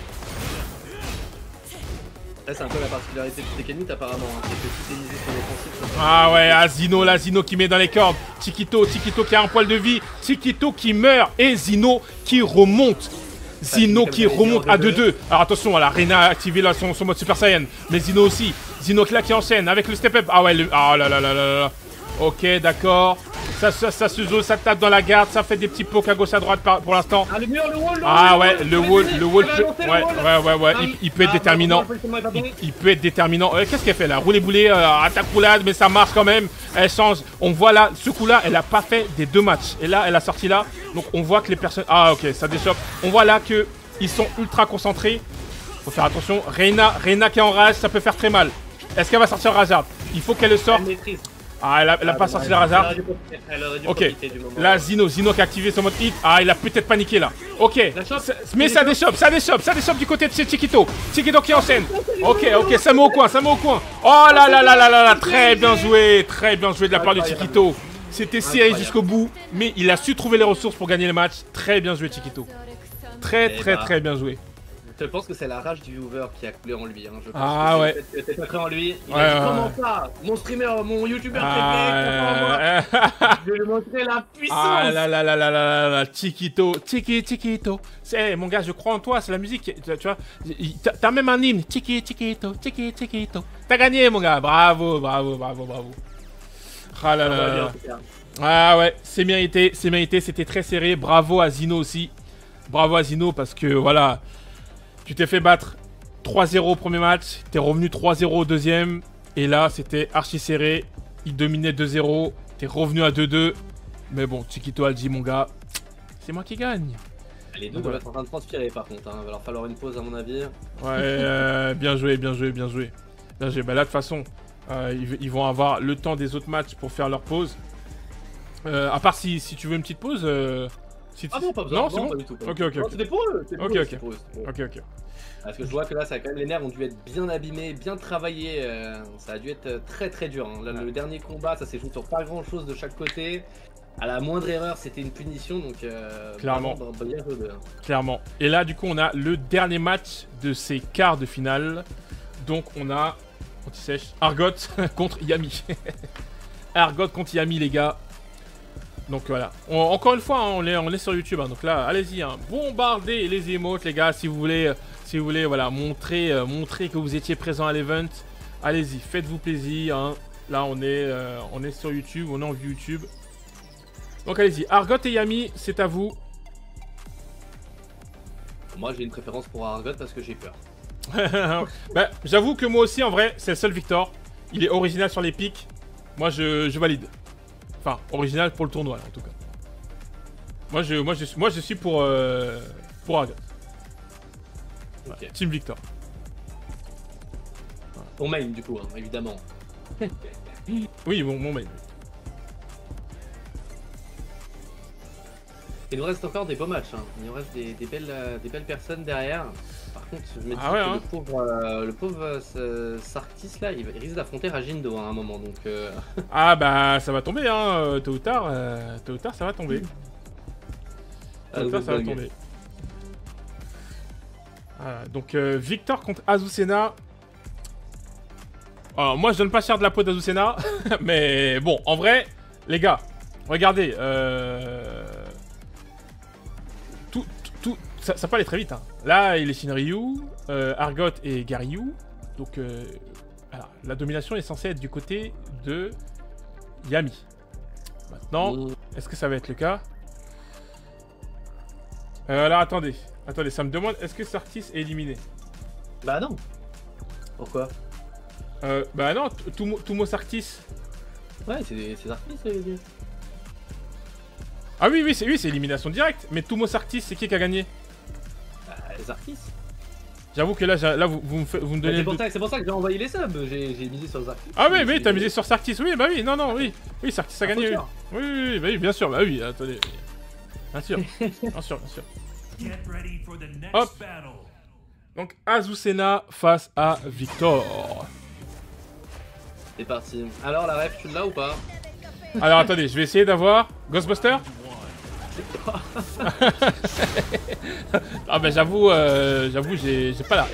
Là, c'est un peu la particularité de Tekken apparemment. Hein. C'est que tout est misé sur l'offensif. Ah ouais, Zino qui met dans les cordes. Chiquito qui a un poil de vie. Chiquito qui meurt. Et Zino qui remonte. Zino qui remonte à 2-2. Alors attention, la Reina a activé là, son mode Super Saiyan. Mais Zino aussi. Zino là qui enchaîne avec le step up. Ah ouais, ah là là là là là. Ok, d'accord. Ça se joue, ça tape dans la garde. Ça fait des petits pokes à gauche à droite pour l'instant. Ah, le mur, le wall. Ah ouais, le wall. Ouais. Il peut être déterminant. Il peut être déterminant. Qu'est-ce qu'elle fait là? Rouler boulet, attaque roulade, mais ça marche quand même. Elle change. On voit là, ce coup-là, elle a pas fait des deux matchs. Et là, elle a sorti là. Donc on voit que les personnes. Ah ok, ça déchoppe. On voit là que ils sont ultra concentrés. Faut faire attention. Reina qui est en rage, ça peut faire très mal. Est-ce qu'elle va sortir Rajard? Il faut qu'elle le sorte. Ah, elle a pas sorti la Rajard. Ok, là Zino qui a activé son mode hit. Ah, il a peut-être paniqué là. Ok, mais ça déchoppe du côté de Chiquito. Chiquito qui enchaîne. Ok, ça met au coin. Oh là là, très bien joué de la part de Chiquito. C'était serré jusqu'au bout, mais il a su trouver les ressources pour gagner le match. Très bien joué, Chiquito. Très bien joué. Je pense que c'est la rage du viewer qui a coulé en lui. Hein. Je pense Ah ouais. C'est pas en lui. Il a dit, comment ça, mon streamer, mon youtubeur préféré, je vais lui montrer la puissance. Ah là, Chiquito. C'est mon gars, je crois en toi, c'est la musique. Tu vois, t'as même un hymne. Chiquito. T'as gagné, mon gars. Bravo. Ah là là. Ah ouais, c'est mérité, c'était très serré. Bravo à Zino aussi. Bravo à Zino parce que voilà, tu t'es fait battre 3-0 au premier match, t'es revenu 3-0 au deuxième, et là c'était archi serré, il dominait 2-0, t'es revenu à 2-2, mais bon, Chiquito a dit mon gars, c'est moi qui gagne. Les deux doivent être en train de transpirer par contre, hein. Il va leur falloir une pause à mon avis. Ouais, bien joué. Bah là de toute façon, ils vont avoir le temps des autres matchs pour faire leur pause. À part si tu veux une petite pause. Ah non, pas besoin. Non, c'est bon. Pas du tout. Ok. Non, c'était pour eux. Ok. Parce que je vois que là, ça quand même, les nerfs ont dû être bien abîmés, bien travaillés. Ça a dû être très dur. Hein. Là, le dernier combat, ça s'est joué sur pas grand chose de chaque côté. À la moindre erreur, c'était une punition. Donc, clairement. Bien joué, hein. Clairement. Et là, du coup, on a le dernier match de ces quarts de finale. Donc, on a anti-sèche Argot contre Yami. Argot contre Yami, les gars. Donc voilà, encore une fois, hein, on est sur YouTube, hein, donc là, allez-y, hein, bombardez les emotes, les gars, si vous voulez, voilà, montrer que vous étiez présent à l'event. Allez-y, faites-vous plaisir, hein. Là, on est sur YouTube, on est en vue YouTube. Donc allez-y, Argot et Yami, c'est à vous. Moi, j'ai une préférence pour Argot parce que j'ai peur. Bah, j'avoue que moi aussi, en vrai, c'est le seul Victor. Il est original sur les pics. Moi, je valide. Enfin, original pour le tournoi, en tout cas. Moi, je suis pour Argot. Okay. Team Victor. Ton main, du coup, hein, évidemment. Oui, mon main. Il nous reste encore des beaux matchs. Hein. Il nous reste des belles personnes derrière. Par contre, je me dis que le pauvre Sarkis là, il risque d'affronter Rajindo à un moment. Donc, Ah bah ça va tomber, hein. Tôt ou tard, ça va tomber. Tôt ou tard, ça va tomber. Donc Victor contre Azucena. Alors moi je donne pas cher de la peau d'Azucena, mais bon, en vrai, les gars, regardez, ça peut aller très vite, hein. Là, il est Shinryu, Argot et Garyu. Donc, alors, la domination est censée être du côté de Yami. Maintenant, est-ce que ça va être le cas? Alors, attendez, ça me demande, est-ce que Sarkis est éliminé? Bah non. Pourquoi? Bah non, Tumo Sarkis. Ouais, c'est Sarkis, ça veut dire. Ah oui, c'est élimination directe. Mais Tumo Sarkis, c'est qui a gagné? Sarkis. J'avoue que là vous me donnez. C'est pour ça que j'ai envoyé les subs. J'ai misé sur Sarkis. Ah oui, t'as misé sur Sarkis. Oui, bah oui, oui, Sarkis a gagné. Oui, bien sûr. Bah oui, attendez. Bien sûr. Hop. Donc Azucena face à Victor. C'est parti. Alors la ref, tu l'as ou pas? Alors attendez, je vais essayer d'avoir Ghostbuster. Ah bah j'avoue, j'ai pas la.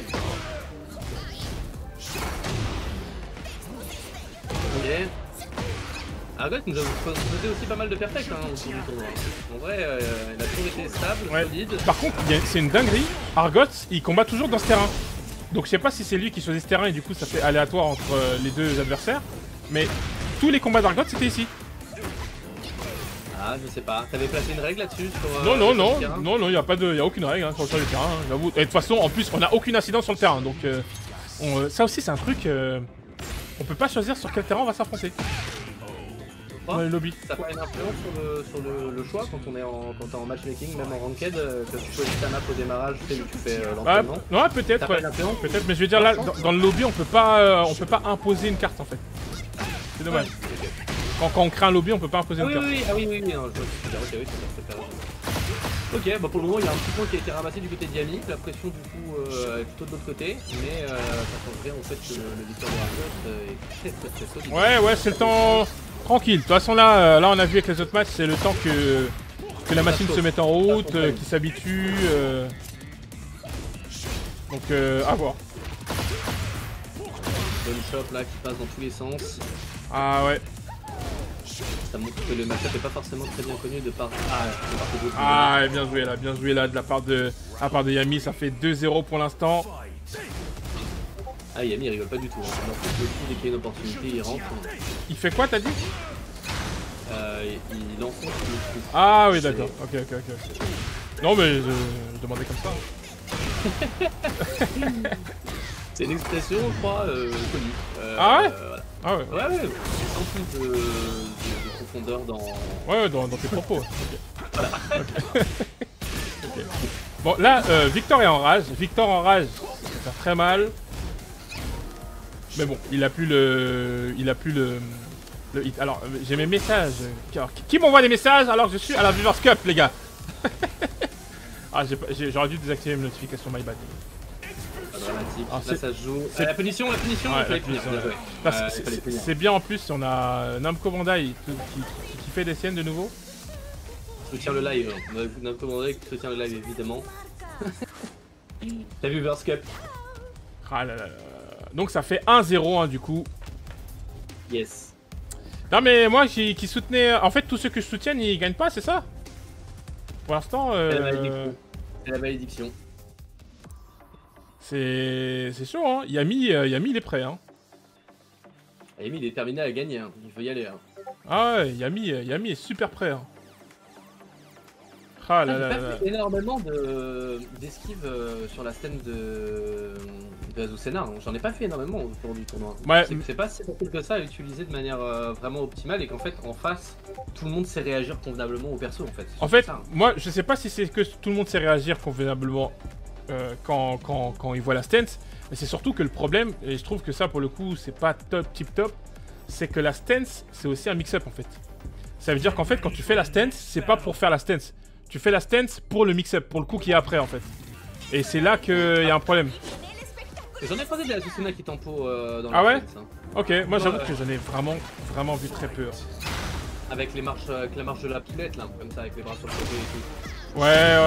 Ok. Argot nous a posé aussi pas mal de perfect hein, au tour du tournoi. En vrai, il a toujours été stable, solide. Par contre, c'est une dinguerie. Argot, il combat toujours dans ce terrain. Donc je sais pas si c'est lui qui choisit ce terrain et du coup ça fait aléatoire entre les deux adversaires. Mais tous les combats d'Argot c'était ici. Ah, je sais pas. T'avais placé une règle là-dessus sur Non, y a aucune règle hein, sur le choix du terrain. Hein, j'avoue. Et de toute façon, en plus, on a aucune incidence sur le terrain. Donc, ça aussi, c'est un truc. On peut pas choisir sur quel terrain on va s'affronter. Dans les lobbies. T'as pas une influence sur le choix quand quand t'es en matchmaking, même en ranked, que tu choisis ta map au démarrage, tu sais, où tu fais l'entraînement. Ouais, peut-être. Ouais. Peut-être, mais je veux dire là, dans le lobby, on peut pas imposer une carte en fait. C'est dommage. Okay. Quand on crée un lobby, on peut pas imposer une carte. Oui, non, ok, bah pour le moment, il y a un petit point qui a été ramassé du côté de Yami. La pression, du coup, est plutôt de l'autre côté. Mais ça change rien au fait que le Victor de Argot est très solide. Ouais, c'est le temps. Tranquille. De toute façon, là, on a vu avec les autres matchs, c'est le temps que la machine se mette en route, qu'il s'habitue. Donc, à voir. Bonne shop là qui passe dans tous les sens. Ah ouais. Ça montre que le match-up est pas forcément très bien connu de part. Ah, bien joué là de la part de Yami, ça fait 2-0 pour l'instant. Ah, Yami il rigole pas du tout. Hein. Alors, dès qu'il y a une opportunité, il rentre. Il fait quoi, t'as dit? Il enfonce le trou. Ah oui, d'accord. Ok. Non, mais je demandais comme ça. C'est une expression, je crois, connue. Ah ouais? Voilà. Ah ouais. Ouais, sans plus de profondeur dans... Ouais, dans tes propos. Ok. Voilà. Ok. Bon, là, Victor est en rage. Victor en rage, ça fait très mal. Mais bon, il a plus le hit. Alors, j'ai mes messages. Alors, qui m'envoie des messages alors que je suis à la Viewers Cup, les gars? Ah, j'aurais dû désactiver mes notifications, my bad. Dramatique. Là, ça se joue. La punition, ouais, il fallait punir. C'est bien en plus, on a Namco Bandai qui fait des scènes de nouveau. Soutient le live. Namco Bandai qui soutient le live, évidemment. T'as vu Viewers Cup? Ah là là là. Donc ça fait 1-0 hein, du coup. Yes. Non mais moi qui soutenais... En fait tous ceux que je soutienne ils gagnent pas, c'est ça? Pour l'instant... C'est la malédiction. C'est chaud hein. Yami il est prêt hein. Yami il est déterminé à gagner, hein. Il faut y aller. Hein. Ah ouais, Yami est super prêt hein. Ah là là là. J'ai pas fait énormément d'esquives sur la scène de Azucena. Hein. J'en ai pas fait énormément au cours du tournoi. Ouais. C'est pas si facile que ça à utiliser de manière vraiment optimale et qu'en fait en face tout le monde sait réagir convenablement au perso en fait. En fait, ça, hein. moi je sais pas si c'est que tout le monde sait réagir convenablement quand il voit la stance, mais c'est surtout que le problème, et je trouve que ça pour le coup c'est pas tip top, c'est que la stance c'est aussi un mix-up en fait. Ça veut dire qu'en fait quand tu fais la stance, c'est pas pour faire la stance. Tu fais la stance pour le mix-up, pour le coup qui est après en fait. Et c'est là qu'il y a un problème. J'en ai croisé des Azucena qui tempo dans la stance. Hein. Ok, moi j'avoue que j'en ai vraiment vu très peu. Avec la marche de la poulette là, comme ça, avec les bras sur le côté et tout.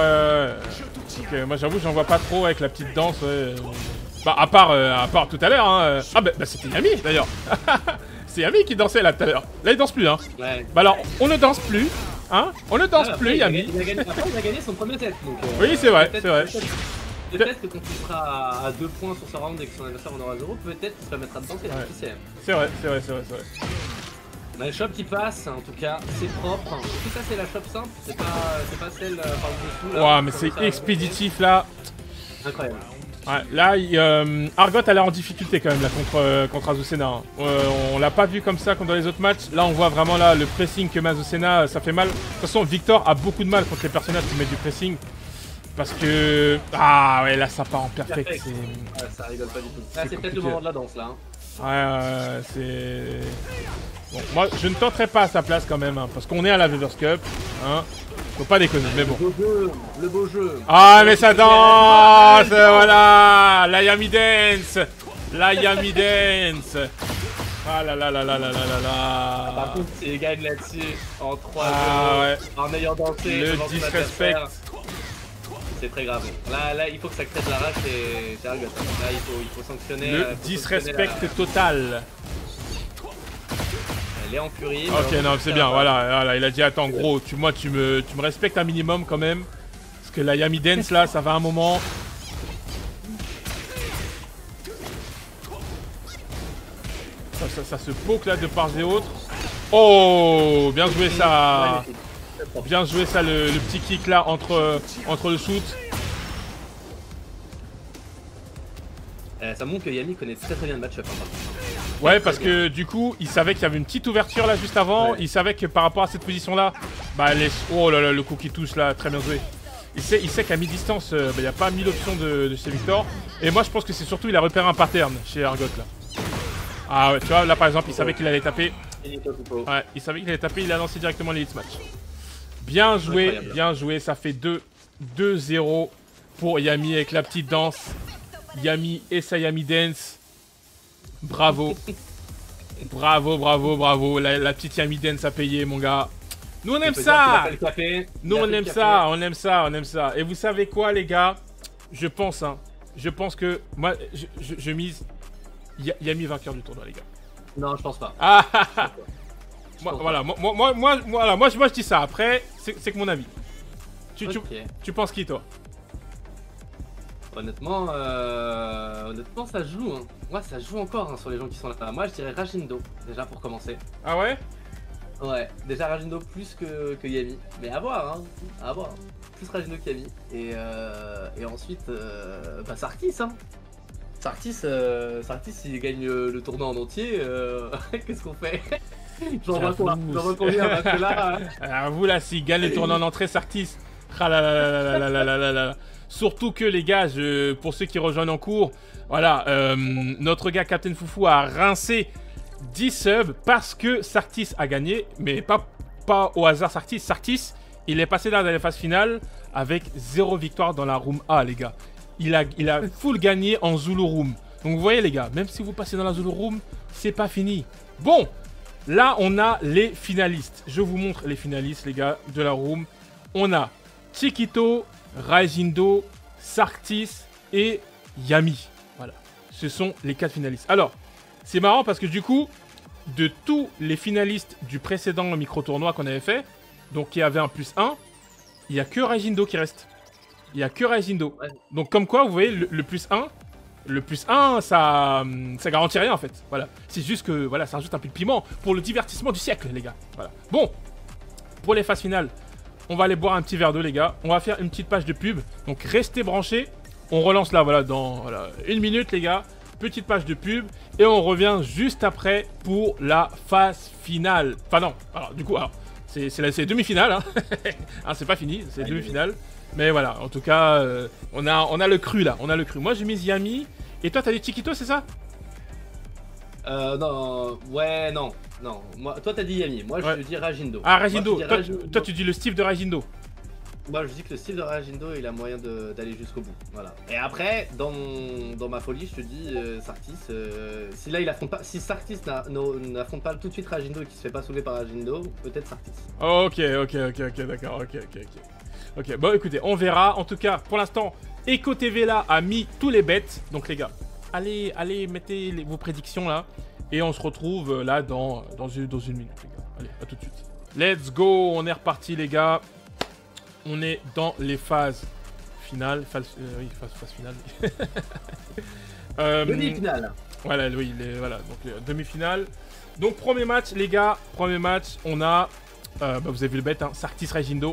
Ouais. Ok, moi j'avoue j'en vois pas trop avec la petite danse. Ouais. Bah à part tout à l'heure. Hein. Ah bah c'était Yami d'ailleurs. C'est Yami qui dansait là tout à l'heure. Là il danse plus hein. Ouais. Bah alors on ne danse plus. Hein? On ne danse plus, Yami. Il a gagné son premier set. Donc, oui, c'est vrai, c'est vrai. Peut-être que quand il sera à 2 points sur sa round et que son adversaire en aura 0, peut-être qu'il se permettra de danser. Ouais. C'est vrai. On a le shop qui passe, en tout cas, c'est propre. Tout ça, c'est la shop simple, c'est pas celle par le dessous. Là, ouais, mais c'est expéditif là. Incroyable. Ouais, là, Argot a l'air en difficulté quand même là contre Azucena. Hein. On l'a pas vu comme ça comme dans les autres matchs. Là, on voit vraiment là le pressing que met Azucena, ça fait mal. De toute façon, Victor a beaucoup de mal contre les personnages qui mettent du pressing. Parce que... Ah ouais, là, ça part en perfect. Ouais, ça rigole pas du tout. Là, c'est peut-être le moment de la danse là. Hein. Ouais, c'est... Bon, moi, je ne tenterai pas à sa place quand même, hein, parce qu'on est à la Viewers Cup. Hein. Faut pas déconner, mais bon. Le beau jeu. Ah, mais ça danse. Voilà. La Yami Dance. La Yami Dance. Ah là là là là là là là là. Par contre, s'il gagne là-dessus, en 3 ouais. en ayant dansé, le disrespect. C'est très grave. Là, il faut que ça crée de la rage et Argot. Là, il faut sanctionner. Le disrespect total. Elle est en furie. Ok, non, c'est bien, voilà, il a dit attends, gros, tu me respectes un minimum quand même. Parce que la Yami Dance là, ça va un moment. Ça se poke là de part et autre. Oh, bien joué ça. Bien joué ça, le petit kick là entre le shoot. Ça montre que Yami connaît très bien le match-up. Ouais, parce que du coup, il savait qu'il y avait une petite ouverture là juste avant. Ouais. Il savait que par rapport à cette position là, bah oh là là, le coup qui touche là, très bien joué. Il sait qu'à mi-distance, il n'y a pas 1000 options de chez Victor. Et moi, je pense que c'est surtout, il a repéré un pattern chez Argot là. Ah ouais, tu vois, là par exemple, il savait qu'il allait taper. Ouais, il savait qu'il allait taper, il a lancé directement les hits match. Bien joué, ça fait 2-0 pour Yami avec la petite danse. Yami et sa Yami Dance. Bravo. Bravo, bravo, bravo. La petite Yami Dance a payé, mon gars. Nous, on aime ça. Nous, on aime ça, on aime ça, on aime ça. Et vous savez quoi, les gars? Je pense que moi, je mise Yami vainqueur du tournoi, les gars. Non, je pense pas. Ah, voilà, moi, je dis ça. Après, c'est que mon avis. Tu penses qui, toi? Honnêtement, ça joue. Hein. Moi, ça joue encore sur les gens qui sont là. Moi, je dirais Rajindo, déjà pour commencer. Ah ouais? Ouais, déjà Rajindo plus que Yami. Mais à voir, hein. À voir. Plus Rajindo que Yami. Et ensuite, Sarkis, hein. Sarkis, s'il gagne le tournoi en entier, qu'est-ce qu'on fait? J'en vois quoi? J'en vois combien? Parce que là... Alors vous, là, s'il gagne le tournoi en entrée, Sarkis. Ah là là là là là là là. Surtout que les gars, pour ceux qui rejoignent en cours, voilà, notre gars Captain Foufou a rincé 10 subs parce que Sarkis a gagné, mais pas au hasard Sarkis. Sarkis, il est passé dans la phase finale avec 0 victoire dans la room A, les gars. Il a full gagné en Zulu room. Donc vous voyez les gars, même si vous passez dans la Zulu room, c'est pas fini. Bon, là on a les finalistes. Je vous montre les finalistes, les gars, de la room. On a Chiquito, Rajindo, Sarkis et Yami. Voilà, ce sont les 4 finalistes. Alors, c'est marrant parce que du coup, de tous les finalistes du précédent micro-tournoi qu'on avait fait, donc il y avait un +1, il n'y a que Rajindo qui reste. Il n'y a que Rajindo. Ouais. Donc comme quoi, vous voyez, le +1, ça garantit rien en fait. Voilà, c'est juste que voilà, ça rajoute un peu de piment pour le divertissement du siècle, les gars. Voilà. Bon, pour les phases finales, on va aller boire un petit verre d'eau, les gars. On va faire une petite page de pub. Donc restez branchés. On relance là, voilà, dans 1 minute, les gars. Petite page de pub. Et on revient juste après pour la phase finale. Enfin non, alors du coup, c'est la demi-finale. Hein. Hein, c'est pas fini, c'est demi-finale. Mais voilà, en tout cas, on a le cru là. On a le cru. Moi, j'ai mis Yami. Et toi, t'as dit Chiquito, c'est ça? Non, ouais, non. Non, moi, toi t'as dit Yami, moi je dis Rajindo. Ah, Rajindo, toi tu dis le Steve de Rajindo. Moi je dis que le Steve de Rajindo il a moyen d'aller jusqu'au bout. Voilà. Et après, dans ma folie, je te dis Sarkis, si là il affronte pas, si Sarkis n'affronte pas tout de suite Rajindo et qu'il se fait pas soulever par Rajindo, peut-être Sarkis. Ok, d'accord, ok, bon écoutez, on verra. En tout cas, pour l'instant, Eco TV là a mis tous les bets. Donc les gars, allez, mettez vos prédictions là. Et on se retrouve là dans une minute, les gars. Allez, à tout de suite. Let's go, on est reparti, les gars. On est dans les phases finales. Phase finale. Demi-finale. Voilà, oui, voilà. Donc, demi-finale. Donc, premier match, les gars. Premier match, on a... vous avez vu le bet, hein, Sarkis Rajindo.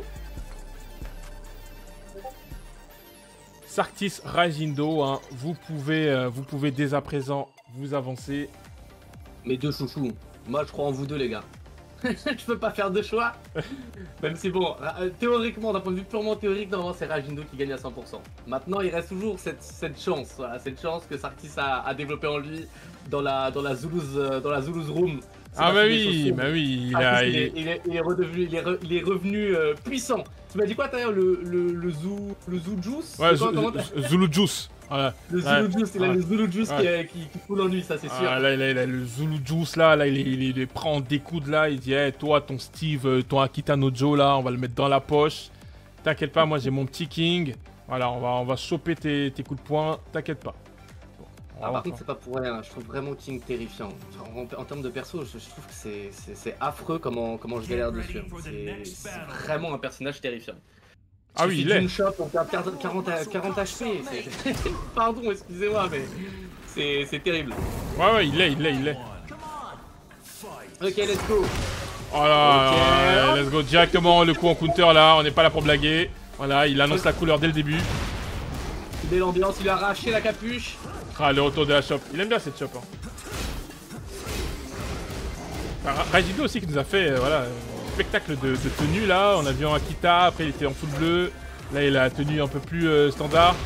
Sarkis Rajindo, hein, vous pouvez dès à présent vous avancer. Mes deux chouchous. Moi, je crois en vous deux, les gars. Je peux pas faire de choix. Même si bon, théoriquement, d'un point de vue purement théorique, normalement, c'est Rajindo qui gagne à 100%. Maintenant, il reste toujours cette chance. Voilà, cette chance que Sarkis a développé en lui dans la Zulus Room. Ah bah oui, il est revenu puissant. Tu m'as dit quoi d'ailleurs, le Zulu Juice? Ouais, Zulu Juice. Voilà. Le Zulu Juice, il a le Zulu Juice qui coule en lui, ça c'est sûr. Là, il a le Zulu Juice là, il prend des coudes là, il dit hey, toi, ton Steve, ton Akita no Joe là, on va le mettre dans la poche. T'inquiète pas, moi j'ai mon petit King. Voilà, on va choper tes coups de poing, t'inquiète pas. Par contre, c'est pas pour rien, je trouve vraiment King terrifiant. En termes de perso, je trouve que c'est affreux comment je galère dessus. C'est vraiment un personnage terrifiant. Ah oui, il est. Une shot, on perd 40 HP. Pardon, excusez-moi, mais c'est terrible. Ouais, il est. Ok, let's go. Oh là, let's go. Directement le coup en counter là, on n'est pas là pour blaguer. Voilà, il annonce la couleur dès le début. Dès l'ambiance, il a arraché la capuche. Ah, le retour de la shop. Il aime bien cette shop. Hein. Rajido aussi qui nous a fait voilà, un spectacle de tenue là. On a vu en Akita, après il était en full bleu. Là il a la tenue un peu plus standard.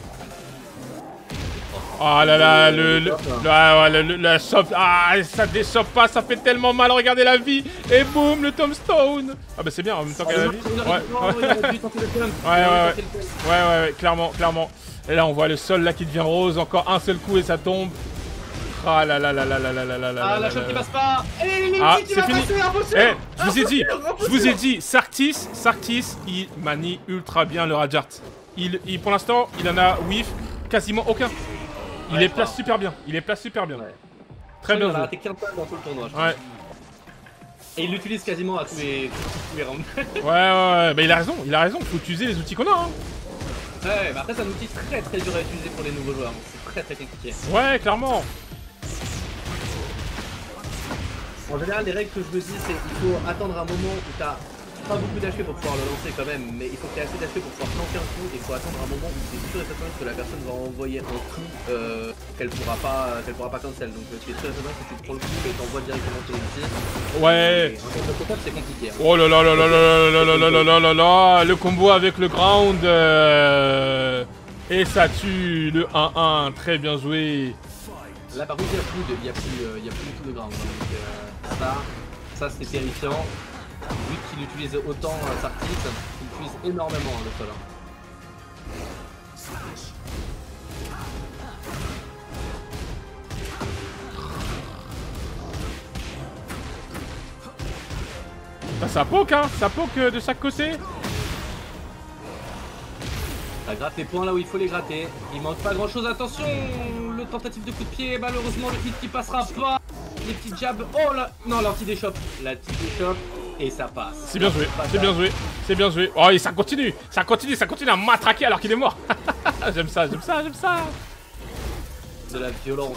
Oh là là, la shop. Ah, ça déchoppe pas, ça fait tellement mal. Regardez la vie. Et boum, le tombstone. Ah bah c'est bien en même temps qu'elle a la vie. Ouais, clairement. Et là on voit le sol là qui devient rose. Encore un seul coup et ça tombe. Ah là là là là là là là là là. Ah, la shot qui passe pas. Et Ah, qui c'est va fini. passer, impossible. Eh, je vous ai dit, Impossible, je vous ai dit, Sarkis, il manie ultra bien le Rajart. Pour l'instant, il en a whiff quasiment aucun. Il Ouais, les place super bien. Il les place super bien. Ouais. Très bien Il a joué. raté qu'un tab dans tout le tournoi. Ouais. Et il l'utilise quasiment à tous les rounds. Ouais. Bah il a raison. Faut utiliser les outils qu'on a. Hein. Ouais, mais après c'est un outil très très dur à utiliser pour les nouveaux joueurs. C'est très très compliqué. Ouais, clairement. En général, les règles que je me dis, c'est qu'il faut attendre un moment où t'as pas beaucoup d'HP pour pouvoir le lancer quand même, mais il faut que t'aies assez d'HP pour pouvoir planter un coup et il faut attendre un moment où c'est sûr et certain que la personne va envoyer un coup qu'elle pourra pas cancel. Donc tu es sûr et certain que tu prends le coup et t'envoies directement ton ulti. Ouais. Et en termes de setup, c'est compliqué. Hein. Oh là là là là là là là là là là là là. Le combo avec le ground. Et ça tue le 1-1. Très bien joué. Là par contre il y a plus du tout de ground. Donc ça c'est terrifiant. Vu qu'il utilise autant Sarkis, il utilise énormément le sol. Ça poke hein. Ça poke de chaque côté. Ça gratte les points là où il faut les gratter. Il manque pas grand chose. Attention, le tentative de coup de pied. Malheureusement, le hit qui passera pas. Les petits jabs. Oh là. Non, l'anti-déchoppe. La petite déchoppe. Et ça passe. C'est bien joué. C'est bien joué. C'est bien joué. Oh, et ça continue. Ça continue à matraquer alors qu'il est mort. J'aime ça. De la violence.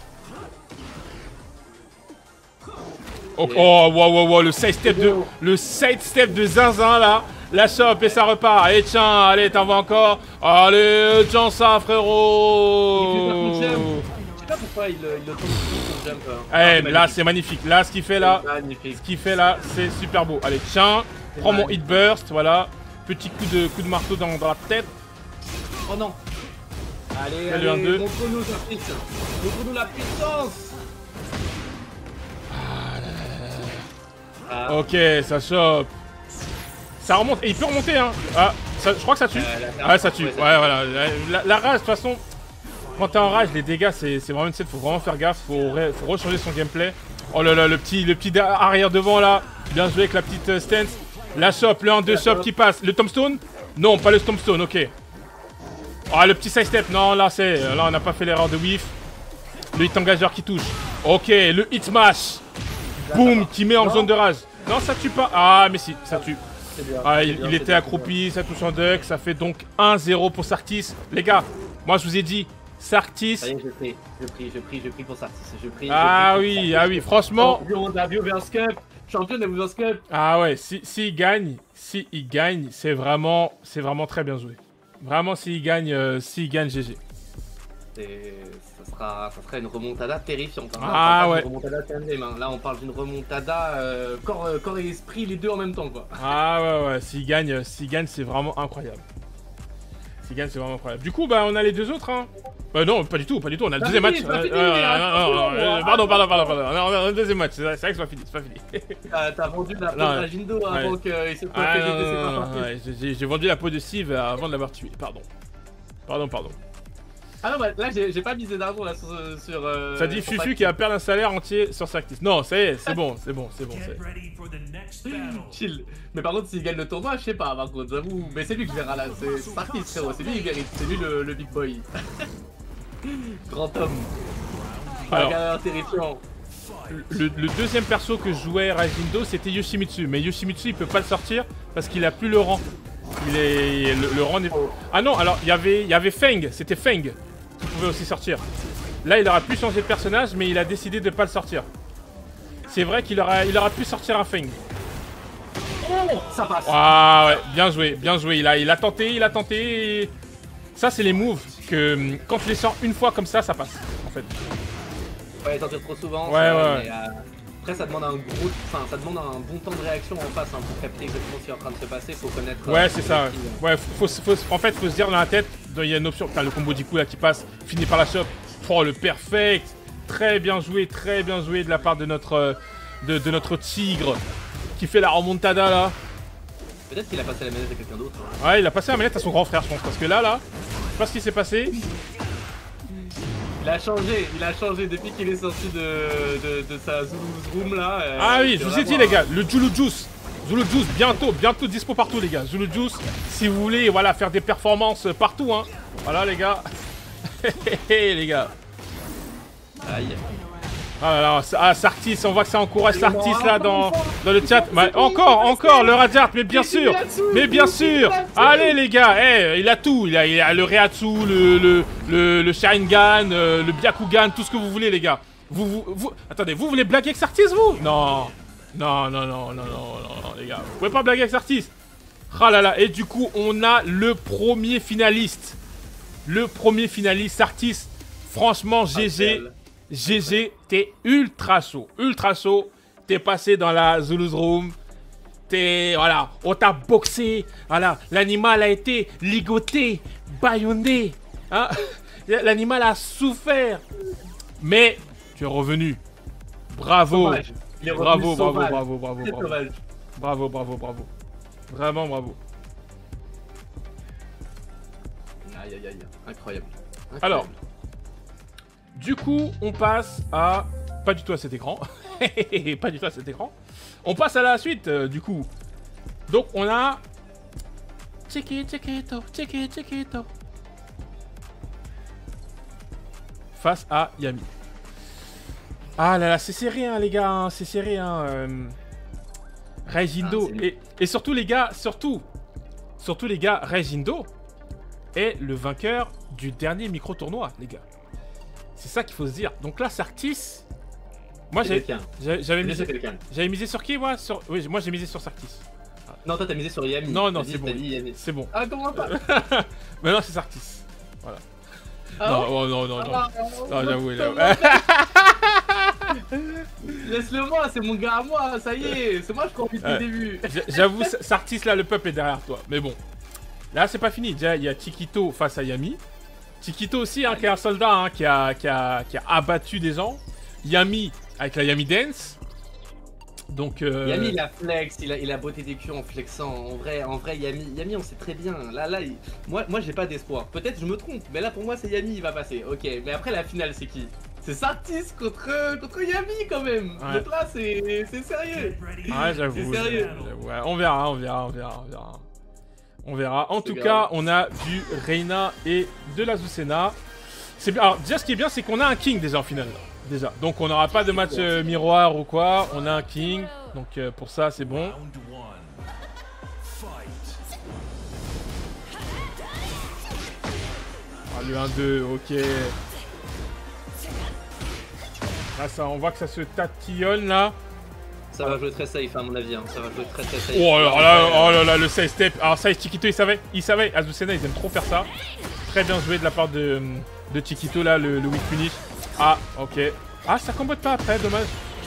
Oh, wow, le side step de Zinzin là. La chope et ça repart. Et tiens, allez, t'en vas encore. Allez, tiens ça, frérot. Je sais pas pourquoi il le tombe son jump. Eh, là, c'est magnifique. Là, ce qu'il fait là, c'est super beau. Allez, tiens, prends mon hit burst, voilà. Petit coup de marteau dans la tête. Oh non. Allez, allez, montre-nous ta puissance. Montre-nous la puissance. Ok, ça chope. Ça remonte, et il peut remonter hein. Ah, je crois que ça tue. Ça tue. Ouais, voilà. La rage, de toute façon, quand t'es en rage, les dégâts, c'est vraiment une scène, faut vraiment faire gaffe, faut rechanger son gameplay. Oh là là, le petit arrière devant là. Bien joué avec la petite stance. La chope, le 1-2 chope qui passe. Le tombstone? Non, pas le tombstone, ok. Ah, le petit side step, non, là on n'a pas fait l'erreur de whiff. Le hit engageur qui touche. Ok, le hit smash. Boum, qui met en zone de rage. Non, ça tue pas. Ah, mais si, ça tue. Ah, il était accroupi, ça touche en duck, ça fait donc 1-0 pour Sarkis. Les gars, moi je vous ai dit, Sarkis. Ça y est, je prie pour Sarkis. Ah oui, franchement. Champion de la Viewers Cup, champion de la Viewers Cup. Ah ouais, s'il gagne, c'est vraiment très bien joué. Vraiment, s'il gagne, GG. Ça sera une remontada terrifiante. Hein. Ah ouais. Une remontada tandem, hein. Là, on parle d'une remontada corps et esprit, les deux en même temps, quoi. Ah ouais, s'il gagne, c'est vraiment incroyable. S'il gagne, c'est vraiment incroyable. Du coup, bah, on a les deux autres, hein. Non, pas du tout, on a le deuxième match. Pardon. On a le deuxième match, c'est vrai que c'est pas fini. T'as vendu la peau de Rajindo avant qu'il se fasse j'ai vendu la peau de Siv avant de l'avoir tué, pardon. Ah non, bah là j'ai pas misé d'argent là sur ça dit Fufu qui va perdre un salaire entier sur Sarkis. Non, ça y est, c'est bon. Chill. Mais par contre, s'il gagne le tournoi, je sais pas, par contre, j'avoue. Mais c'est lui que je verrai là, c'est Sarkis, frérot, c'est lui qui mérite, c'est lui le big boy. Grand homme. Alors, terrifiant. Le deuxième perso que je jouais Rajindo, c'était Yoshimitsu. Mais Yoshimitsu, il peut pas le sortir parce qu'il a plus le rang. Le rang n'est... Ah non, alors il y avait Feng, c'était Feng qui pouvait aussi sortir. Là, il aurait pu changer de personnage, mais il a décidé de pas le sortir. C'est vrai qu'il aura pu sortir un Feng. Oh, ça passe. Ah ouais, bien joué. Il a tenté. Ça, c'est les moves que quand tu les sors une fois comme ça passe, en fait. Ouais, t'en tires trop souvent. Ouais. Mais, après, ça demande ça demande un bon temps de réaction en face hein, pour capter exactement ce qui est en train de se passer. Faut connaître. Ouais, c'est ça. Ouais, en fait, faut se dire dans la tête, il y a une option. T'as le combo du coup là qui passe, fini par la chope. Oh, le perfect. Très bien joué de la part de notre tigre qui fait la remontada là. Peut-être qu'il a passé la manette à quelqu'un d'autre. Hein. Ouais, il a passé la manette à son grand frère, je pense, parce que là, je sais pas ce qui s'est passé. il a changé depuis qu'il est sorti de sa Zulu's Room là. Ah oui, je vous ai dit les gars, le Zulu Juice. Zulu Juice, bientôt dispo partout les gars. Zulu Juice, si vous voulez, voilà, faire des performances partout, hein. Voilà les gars. Les gars. Aïe. Ah là là, ah, Sarkis, on voit que ça encourage Sarkis là dans le chat. Mais encore, le Radiant, mais bien sûr. Allez les gars, hey, il a tout. Il a le Reatsu, le Sharingan, le Byakugan, tout ce que vous voulez les gars. Attendez, vous voulez blaguer avec Sarkis vous? Non, les gars. Vous pouvez pas blaguer avec Sarkis. Ah là là, et du coup, on a le premier finaliste. Sarkis. Franchement, GG. GG, t'es ultra chaud. T'es passé dans la Zulu's Room. Voilà, on t'a boxé. Voilà, l'animal a été ligoté, bâillonné. Hein. L'animal a souffert. Mais tu es revenu. Bravo. Bravo. Vraiment bravo. Aïe. Incroyable. Alors. Du coup, on passe à... Pas du tout à cet écran. On passe à la suite, du coup. Donc, on a... Chiquito. Face à Yami. Ah là là, c'est serré, hein, les gars. C'est serré, hein. Reijindo. Et surtout, les gars, Reijindo est le vainqueur du dernier micro-tournoi, les gars. C'est ça qu'il faut se dire. Donc là, Sarkis... Moi, j'avais misé sur qui, moi? Oui, moi, j'ai misé sur Sarkis. Ah. Non, toi, t'as misé sur Yami. Non, c'est bon. C'est bon. Ah, comment pas? Mais non, c'est Sarkis. Voilà. Ah non. Non, j'avoue. Laisse-le-moi, c'est mon gars à moi, ça y est. C'est moi, je crois, depuis le début. J'avoue, Sarkis, là, le peuple est derrière toi. Mais bon. Là, c'est pas fini. Déjà, il y a Chiquito face à Yami. Chiquito aussi, hein, qui est un soldat, hein, qui a abattu des gens. Yami, avec la Yami Dance. Donc, Yami, il a flex, il a beauté des culs en flexant. En vrai, Yami, on sait très bien. Là, moi, j'ai pas d'espoir. Peut-être je me trompe, mais là, pour moi, c'est Yami, il va passer. Ok, mais après, la finale, c'est qui? C'est Sarkis contre Yami, quand même. Ouais. Donc là, c'est sérieux. Ouais, j'avoue. C'est sérieux. Ouais, on verra. En tout cas, on a du Reina et de l'Azucena. C'est bien. Alors, déjà, ce qui est bien, c'est qu'on a un King déjà en finale. Déjà. Donc, on n'aura pas de match miroir ou quoi. On a un King. Donc, pour ça, c'est bon. Ah, le 1-2, ok. Là, ça, on voit que ça se tatillonne, là. Ça va jouer très safe à mon avis, hein. Ça va jouer très safe. Oh là là, le side step. Alors ça, Chiquito, il savait. Azucena, ils aiment trop faire ça. Très bien joué de la part de Chiquito, là, le weak punish. Ah, ok. Ah, ça combote pas après, dommage.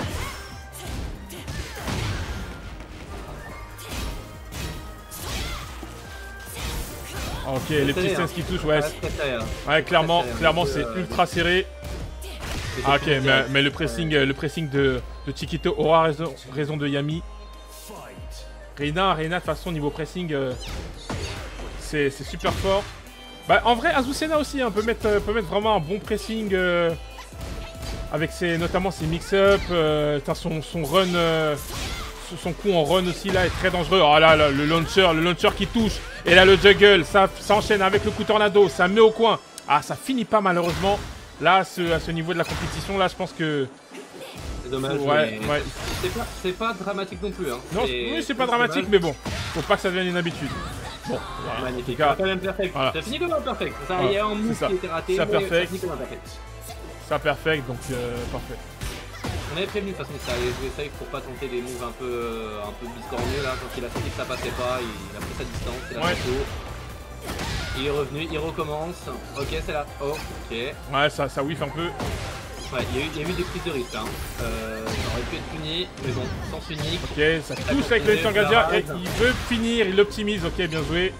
Ok, les petits sens qui touchent, ouais. Ouais, clairement, c'est ultra serré. Ah, ok, mais le pressing de Chiquito aura raison de Yami. Reina, de toute façon, niveau pressing, c'est super fort. Bah, en vrai, Azucena aussi hein, peut mettre vraiment un bon pressing avec notamment ses mix-up. Son run, son coup en run aussi là est très dangereux. Oh là, le launcher qui touche. Et là, le juggle, ça enchaîne avec le coup tornado, ça met au coin. Ah, ça finit pas malheureusement. Là, à ce niveau de la compétition, là, je pense que... C'est dommage, ouais. C'est pas dramatique non plus, hein. Non, oui, c'est pas dramatique, mais bon. Faut pas que ça devienne une habitude. Bon, voilà. Magnifique, quand même perfect. Voilà. Ça finit comme un perfect. Ça, il y a un move qui était raté, ça mais perfect. Ça finit comme un perfect. Ça perfect, donc parfait. On avait prévenu de toute façon que ça allait jouer safe pour pas tenter des moves un peu biscornus, là. Quand il a senti que ça passait pas, il a pris sa distance, il a fait le tour. Il est revenu, il recommence. Ok, c'est là. Oh, ok. Ouais, ça whiff un peu. Ouais, il y a eu des prises de risque. Hein. Ça aurait pu être puni, mais bon, sens unique. Ok, ça touche avec le Tangadia et il veut finir, il l'optimise. Ok, bien joué.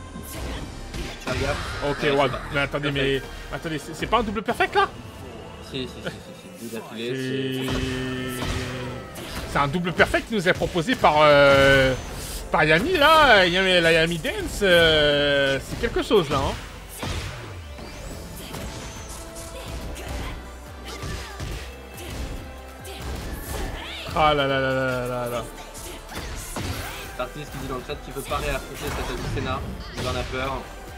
Ok, ouais. Mais attendez, c'est pas un double perfect là? Si. C'est un double perfect qui nous est proposé par Yami là, la Yami Dance, c'est quelque chose là. Hein. Ah là là là là là là. Artis qui dit dans le chat qu'il veut pas réaffronter cette Azucena, il en a peur.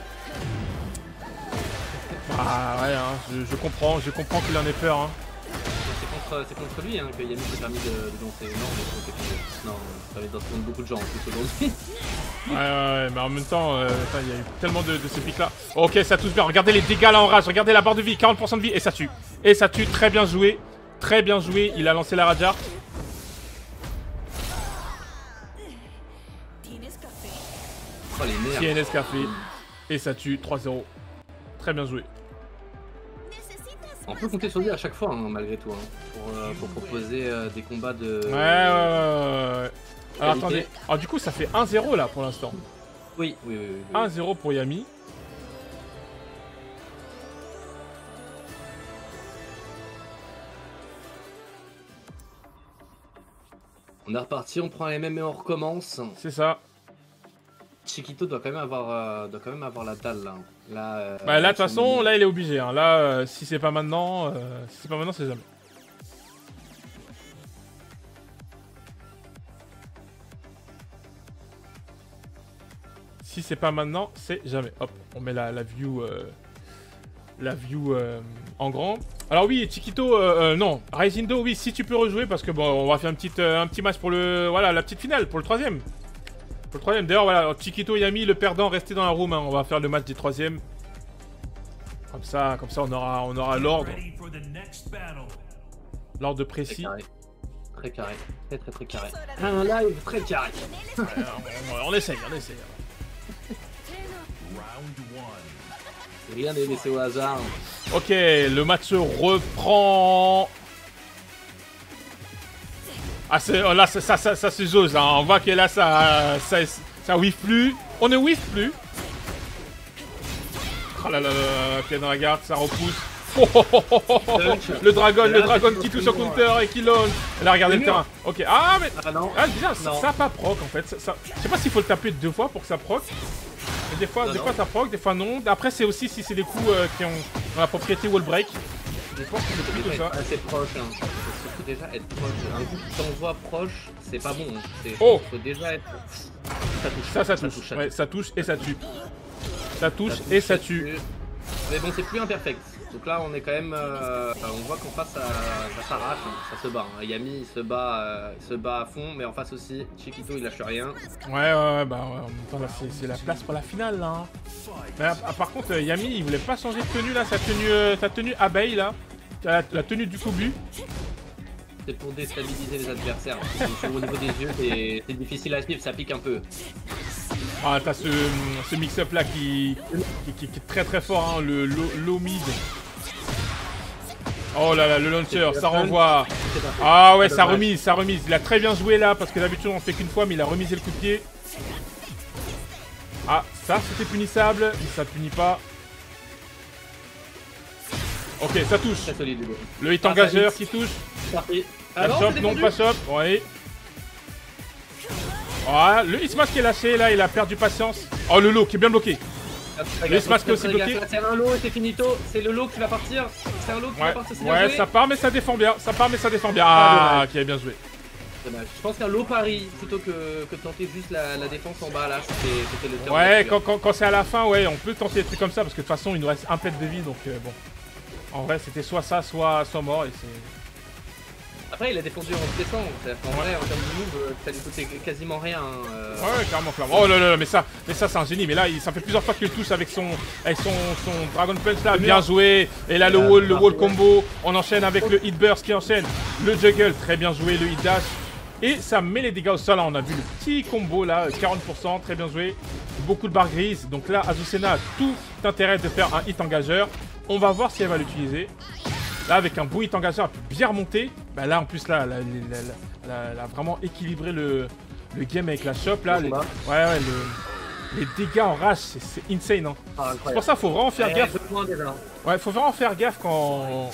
Ah ouais, hein, je comprends qu'il en ait peur. Hein. C'est contre lui hein, que Yami s'est permis de danser. Non, ça va danser contre beaucoup de gens en plus aujourd'hui. Ouais, mais en même temps, il y a eu tellement de ces pics là. Ok, ça touche bien. Regardez les dégâts là en rage. Regardez la barre de vie, 40% de vie et ça tue. Et ça tue, très bien joué. Très bien joué. Il a lancé la Radiart. Oh les merdes. TNS Café. Et ça tue, 3-0. Très bien joué. On peut compter sur lui à chaque fois, hein, malgré tout, hein, pour proposer des combats de... Ouais. Alors attendez. Alors du coup, ça fait 1-0 là pour l'instant. Oui. 1-0 pour Yami. On est reparti, on prend les mêmes et on recommence. C'est ça. Chiquito doit quand même avoir la dalle là. Bah là de toute façon, là il est obligé. Hein. Là, si c'est pas maintenant, c'est jamais. Si c'est pas maintenant, c'est jamais. Hop, on met la view, en grand. Alors oui, Chiquito, non, Raizindo, oui, si tu peux rejouer parce que bon, on va faire un petit match pour la petite finale, pour le troisième. D'ailleurs, voilà, Chiquito et Yami, le perdant, restez dans la room. Hein. On va faire le match des troisièmes. Comme ça, on aura l'ordre. L'ordre précis. Très carré. Très carré. Un live très carré. On essaye. Rien n'est laissé au hasard. Ok, le match reprend. Ah, là, ça se jose, hein. On voit que là, ça whiff plus. On ne whiff plus. Oh là là là, Ken Ragard, ça repousse. Le dragon qui touche au counter et qui launch. Là, regardez le terrain. Ok, ah, mais. Ah, bizarre, ça a pas proc en fait. Je sais pas s'il faut le taper 2 fois pour que ça proc. Mais des fois ça proc, des fois non. Après, c'est aussi si c'est des coups qui ont la propriété wall break. Je pense que c'est plutôt ça. C'est proche, hein. Faut déjà être proche. Un coup qui t'envoie proche, c'est pas bon. Oh, faut déjà être. Ça touche. Ouais, ça touche et ça tue. Ça touche et ça tue. Mais bon, c'est plus imperfect. Donc là, on est quand même. On voit qu'en face, ça s'arrache, ça se bat. Hein. Yami, il se bat à fond, mais en face aussi, Chiquito, il lâche rien. Ouais, bah en même temps, là, c'est la place pour la finale, là. Hein. Mais par contre, Yami, il voulait pas changer de tenue, là, sa tenue abeille, là. La tenue du Kobu. C'est pour déstabiliser les adversaires. Au niveau des yeux, c'est difficile à suivre, ça pique un peu. Ah, t'as ce mix-up là qui est très très fort, hein, le low mid. Oh là là, le launcher, ça renvoie. Ah ouais, ça remise. Il a très bien joué là, parce que d'habitude on fait qu'une fois, mais il a remisé le coup de pied. Ah, ça c'était punissable, mais ça punit pas. Ok, ça touche. Très solide, le hit engageur qui touche. Parti. Pas shop, non pas shop, ouais. Ah, le Hitmask qui est lâché là, il a perdu patience. Oh, le low qui est bien bloqué. Le Hitmask qui est aussi bloqué. C'est un low et c'est finito. C'est le low qui va partir. C'est un low qui va partir. Ouais, ça part mais ça défend bien. Ah, qui a bien joué. Dommage. Je pense qu'un low pari plutôt que de tenter juste la défense en bas là, c'était le terme. Ouais, quand c'est à la fin, ouais, on peut tenter des trucs comme ça parce que de toute façon il nous reste un pet de vie donc bon. En vrai, c'était soit ça, soit mort et c'est. Après, il a défendu en se descendant. En vrai, en termes de move, ça lui coûtait quasiment rien. Ouais, clairement. Oh là là, mais ça c'est un génie. Mais là, ça fait plusieurs fois qu'il touche avec son Dragon Punch là. Bien joué. Et là, le wall combo. On enchaîne avec le hit burst qui enchaîne. Le juggle, très bien joué. Le hit dash. Et ça met les dégâts au sol. Là, on a vu le petit combo là, 40%. Très bien joué. Beaucoup de barres grises. Donc là, Azucena a tout intérêt de faire un hit engageur. On va voir si elle va l'utiliser. Là, avec un beau hit engageur, elle peut bien remonter. Bah là, en plus, là, elle a vraiment équilibré le game avec la shop. Là, les dégâts en rage, c'est insane. Hein. C'est pour ça, faut vraiment faire gaffe. Ouais, faut vraiment faire gaffe quand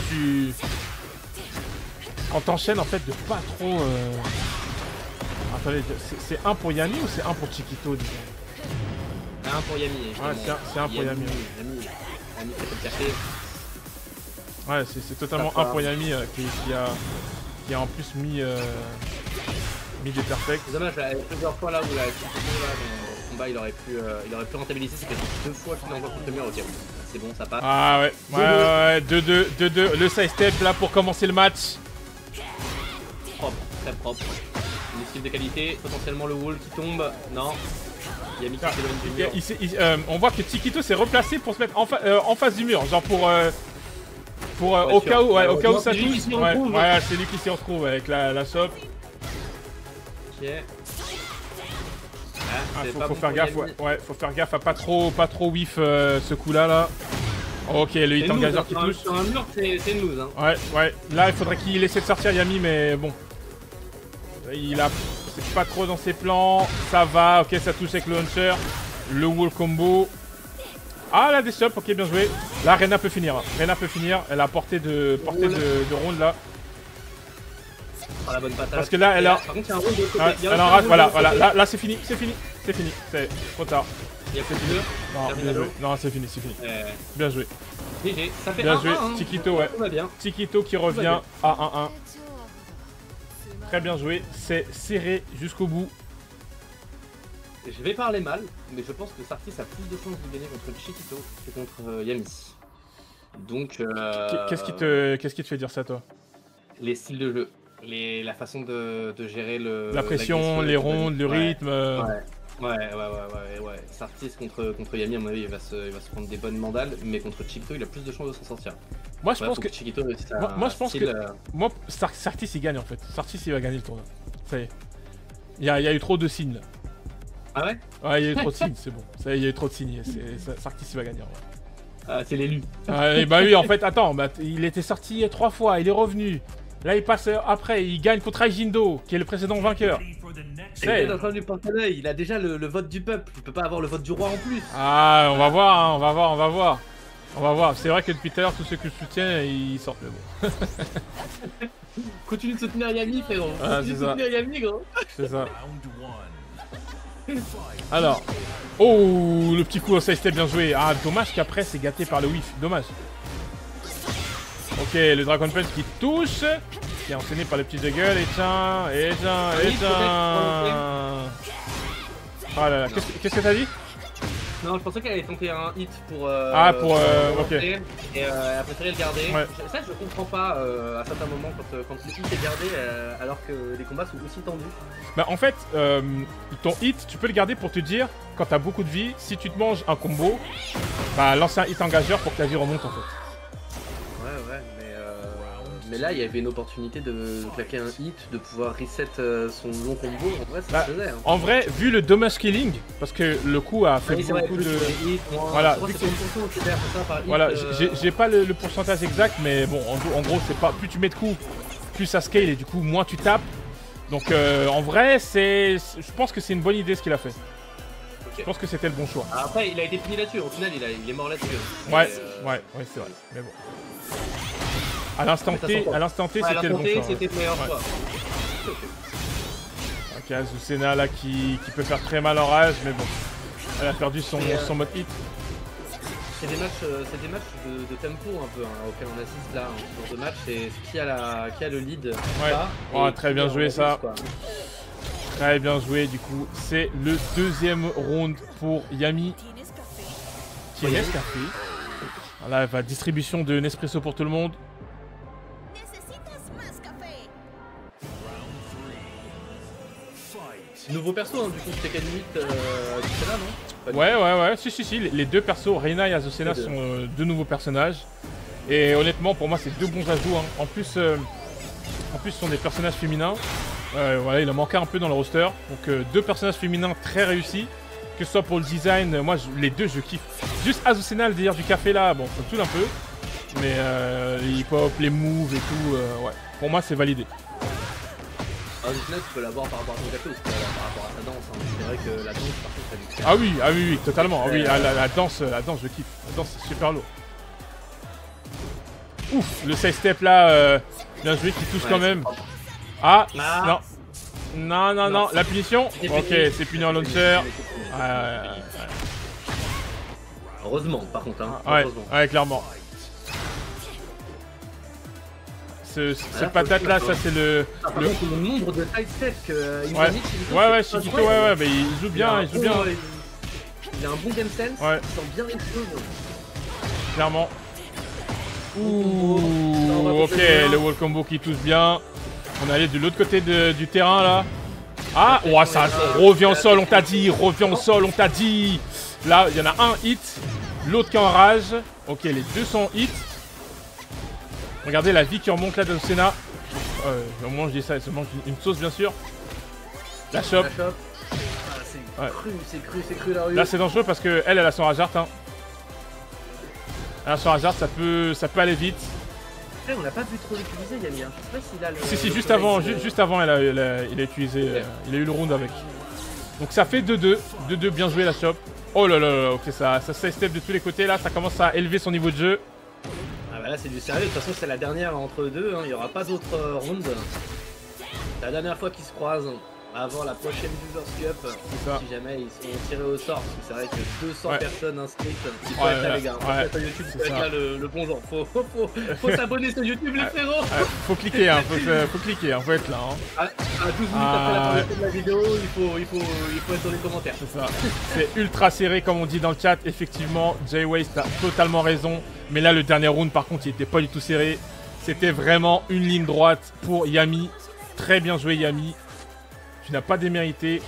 t'enchaînes, en fait, de pas trop... Attendez, c'est 1 pour Yami ou c'est 1 pour Chiquito? C'est 1 pour Yami. Ouais, c'est 1 pour Yami. Yami fait le café. Ouais, c'est totalement un pour Yami qui qui a en plus mis des perfects. C'est dommage, il y a plusieurs fois là où la dans le combat il aurait pu rentabiliser, c'est peut-être 2 fois qu'il envoie contre le mur, ok. C'est bon, ça passe. Ah ouais, 2-2, le side step là pour commencer le match. Propre, très propre. Une esquive de qualité, potentiellement le wall qui tombe. Non. Yami qui s'éloigne du mur. On voit que Chiquito s'est replacé pour se mettre en face du mur, genre pour au cas où ça touche. Ouais, c'est lui qui s'y retrouve avec la chope. Ok. Faut faire gaffe, faut faire gaffe à pas trop whiff ce coup là. Ok, le hit engageur qui touche. Sur un mur, c'est une lose. Hein. Ouais, là il faudrait qu'il essaie de sortir Yami, mais bon. C'est pas trop dans ses plans. Ça va, ok, ça touche avec le launcher. Le wall combo. Ah, la déstop, ok, bien joué. Là, Rena peut finir. Elle a portée de ronde là. Oh, la bonne patate. Parce que là, elle a. Par contre, il y a un round de côté. Elle en rate, voilà. Là, c'est fini. C'est trop tard. Il y a plus de deux. Non, bien joué. Non, c'est fini. Bien joué. GG, ça fait bien 1-1. joué, Chiquito, ouais. Tout va bien. Chiquito qui revient à 1-1. Très bien joué. C'est serré jusqu'au bout. Je vais parler mal, mais je pense que Sarkis a plus de chances de gagner contre Chiquito que contre Yami. Donc. Qu'est-ce qui te fait dire ça, toi? Les styles de jeu, la façon de gérer la pression, les rondes, le rythme. Ouais. Sarkis contre Yami, à mon avis, il va se prendre des bonnes mandales, mais contre Chiquito, il a plus de chances de s'en sortir. Moi, je pense que Chiquito réussit à. Moi, je pense que. Moi, Sarkis, il gagne en fait. Sarkis, il va gagner le tournoi. Ça y est. Il y a eu trop de signes là. Ah ouais? Ouais, il y a eu trop de signes, c'est bon. Ça y est, il y a eu trop de signes. Sarkis, il va gagner. Ouais. Ah, c'est l'élu. Bah oui, en fait, attends, il était sorti 3 fois, il est revenu. Là, il passe après, il gagne contre Aijindo, qui est le précédent vainqueur. Il est en train de lui porter l'œil, il a déjà le vote du peuple, il peut pas avoir le vote du roi en plus. Ah, on va voir, hein, on va voir. C'est vrai que depuis tout à l'heure, tous ceux que je soutiens, ils sortent, mais bon. Continue de soutenir Yami, frérot. Continue de soutenir Yami, gros. C'est ça. Alors, oh, le petit coup au side-step bien joué. Ah, dommage qu'après c'est gâté par le whiff, dommage. Ok, le Dragon Punch qui touche, qui est enchaîné par le petit juggle, et tiens. Oh là là, qu'est-ce que t'as dit? Non, je pensais qu'elle allait tenter un hit pour. Ok. Et elle a préféré le garder. Ouais. Ça, je comprends pas à certains moments quand le hit est gardé alors que les combats sont aussi tendus. Bah, en fait, ton hit, tu peux le garder pour te dire, quand t'as beaucoup de vie, si tu te manges un combo, bah lance un hit engageur pour que ta vie remonte en fait. Ouais, mais là, il y avait une opportunité de claquer un hit, de pouvoir reset son long combo. En vrai, ça se faisait. Hein. En vrai, vu le damage scaling, parce que le coup a fait beaucoup de. Voilà, voilà, j'ai pas le pourcentage exact, mais bon, en gros, c'est pas plus tu mets de coups, plus ça scale et du coup, moins tu tapes. Donc, en vrai, je pense que c'est une bonne idée ce qu'il a fait. Okay. Je pense que c'était le bon choix. Après, il a été fini là-dessus. Au final, il est mort là-dessus. Ouais, c'est vrai. Mais bon. À l'instant T, c'était le bon choix. C'était le meilleur choix. Ok, Azucena là qui peut faire très mal en rage, mais bon. Elle a perdu son mode hit. C'est des matchs de tempo un peu auquel on assiste là, ce genre de match. C'est qui a le lead. Ouais. Très bien joué ça. Très bien joué du coup. C'est le deuxième round pour Yami. Qui est Nescafé. Là, elle va distribution de Nespresso pour tout le monde. Nouveau perso, hein, du coup, c'était K8 Azucena, non? Ouais, si. Les deux persos, Reina et Azucena, sont deux nouveaux personnages. Et honnêtement, pour moi, c'est deux bons ajouts. Hein. En plus, ce sont des personnages féminins. Voilà, il en manquait un peu dans le roster. Donc, deux personnages féminins très réussis. Que ce soit pour le design, moi, les deux, je kiffe. Juste Azucena, le délire du café là, bon, ça me saoule un peu. Mais les hip-hop, les moves et tout, ouais. Pour moi, c'est validé. Azucena, tu peux l'avoir par rapport à son café aussi, par rapport à sa danse. Hein. C'est vrai que la danse, par contre, ça lui fait. Ah oui, totalement. Ah oui, la danse, je kiffe. La danse, c'est super lourd. Ouf, le side step là, bien joué, qui touche quand même. Ah, non, la punition. Ok, c'est puni en launcher. Heureusement, par contre. Hein. Ouais, clairement. Cette patate là, ça c'est le nombre de sidestep que ouais, Chiquito, ouais, mais il joue bien, il a un bon game sense, il sent bien les choses. Clairement. Ouh, ok, le wall combo qui touche bien. On est allé de l'autre côté du terrain là. Ah, oh, ça revient au sol, on t'a dit, reviens au sol, on t'a dit. Là, il y en a un hit, l'autre qui est en rage. Ok, les deux sont hits. Regardez la vie qui remonte là de Senna. Au moment où je dis ça, elle se mange une sauce bien sûr. La chope. C'est cru la rue. Là c'est dangereux parce que elle a son rage-art. Hein. Elle a son rage-art, ça peut aller vite. On n'a pas vu trop l'utiliser Yami. Hein. Je sais pas s'il a le. Si, juste avant, il a utilisé. Il a eu le round avec. Donc ça fait 2-2. 2-2, bien joué la chope. Oh là là, ok, ça step de tous les côtés là, ça commence à élever son niveau de jeu. Ah bah là c'est du sérieux, de toute façon c'est la dernière entre deux, hein. Il n'y aura pas d'autres rounds. C'est la dernière fois qu'ils se croisent avant la prochaine Viewers Cup. Si jamais ils sont tirés au sort, parce que c'est vrai que 200 personnes inscrites. Il faut être là les gars, sur YouTube, il faut être là le bon genre. Faut s'abonner sur YouTube les frérots. Faut cliquer, hein, faut cliquer, hein, faut être là. Hein. À 12 minutes après la première de la vidéo, il faut être dans les commentaires. C'est ça. C'est ultra serré comme on dit dans le chat. Effectivement, J-Waste a totalement raison. Mais là, le dernier round, par contre, il était pas du tout serré. C'était vraiment une ligne droite pour Yami. Très bien joué, Yami. Tu n'as pas démérité.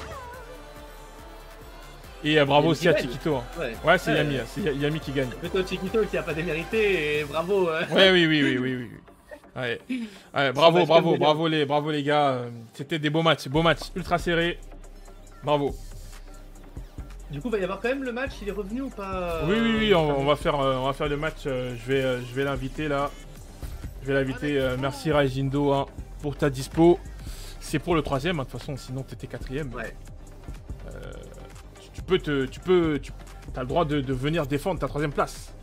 Et bravo aussi à Chiquito. Hein. Ouais, c'est Yami. C'est Yami qui gagne. C'est plutôt Chiquito qui n'a pas démérité et bravo. Ouais, oui. Ouais, bravo les gars. C'était des beaux matchs, ultra serrés. Bravo. Du coup, il va y avoir quand même le match, il est revenu ou pas? Oui, on va faire le match. Je vais l'inviter là. Je vais l'inviter. Merci Raijindo hein, pour ta dispo. C'est pour le 3ème, hein, de toute façon, sinon t'étais 4ème. Ouais. T'as le droit de venir défendre ta 3ème place.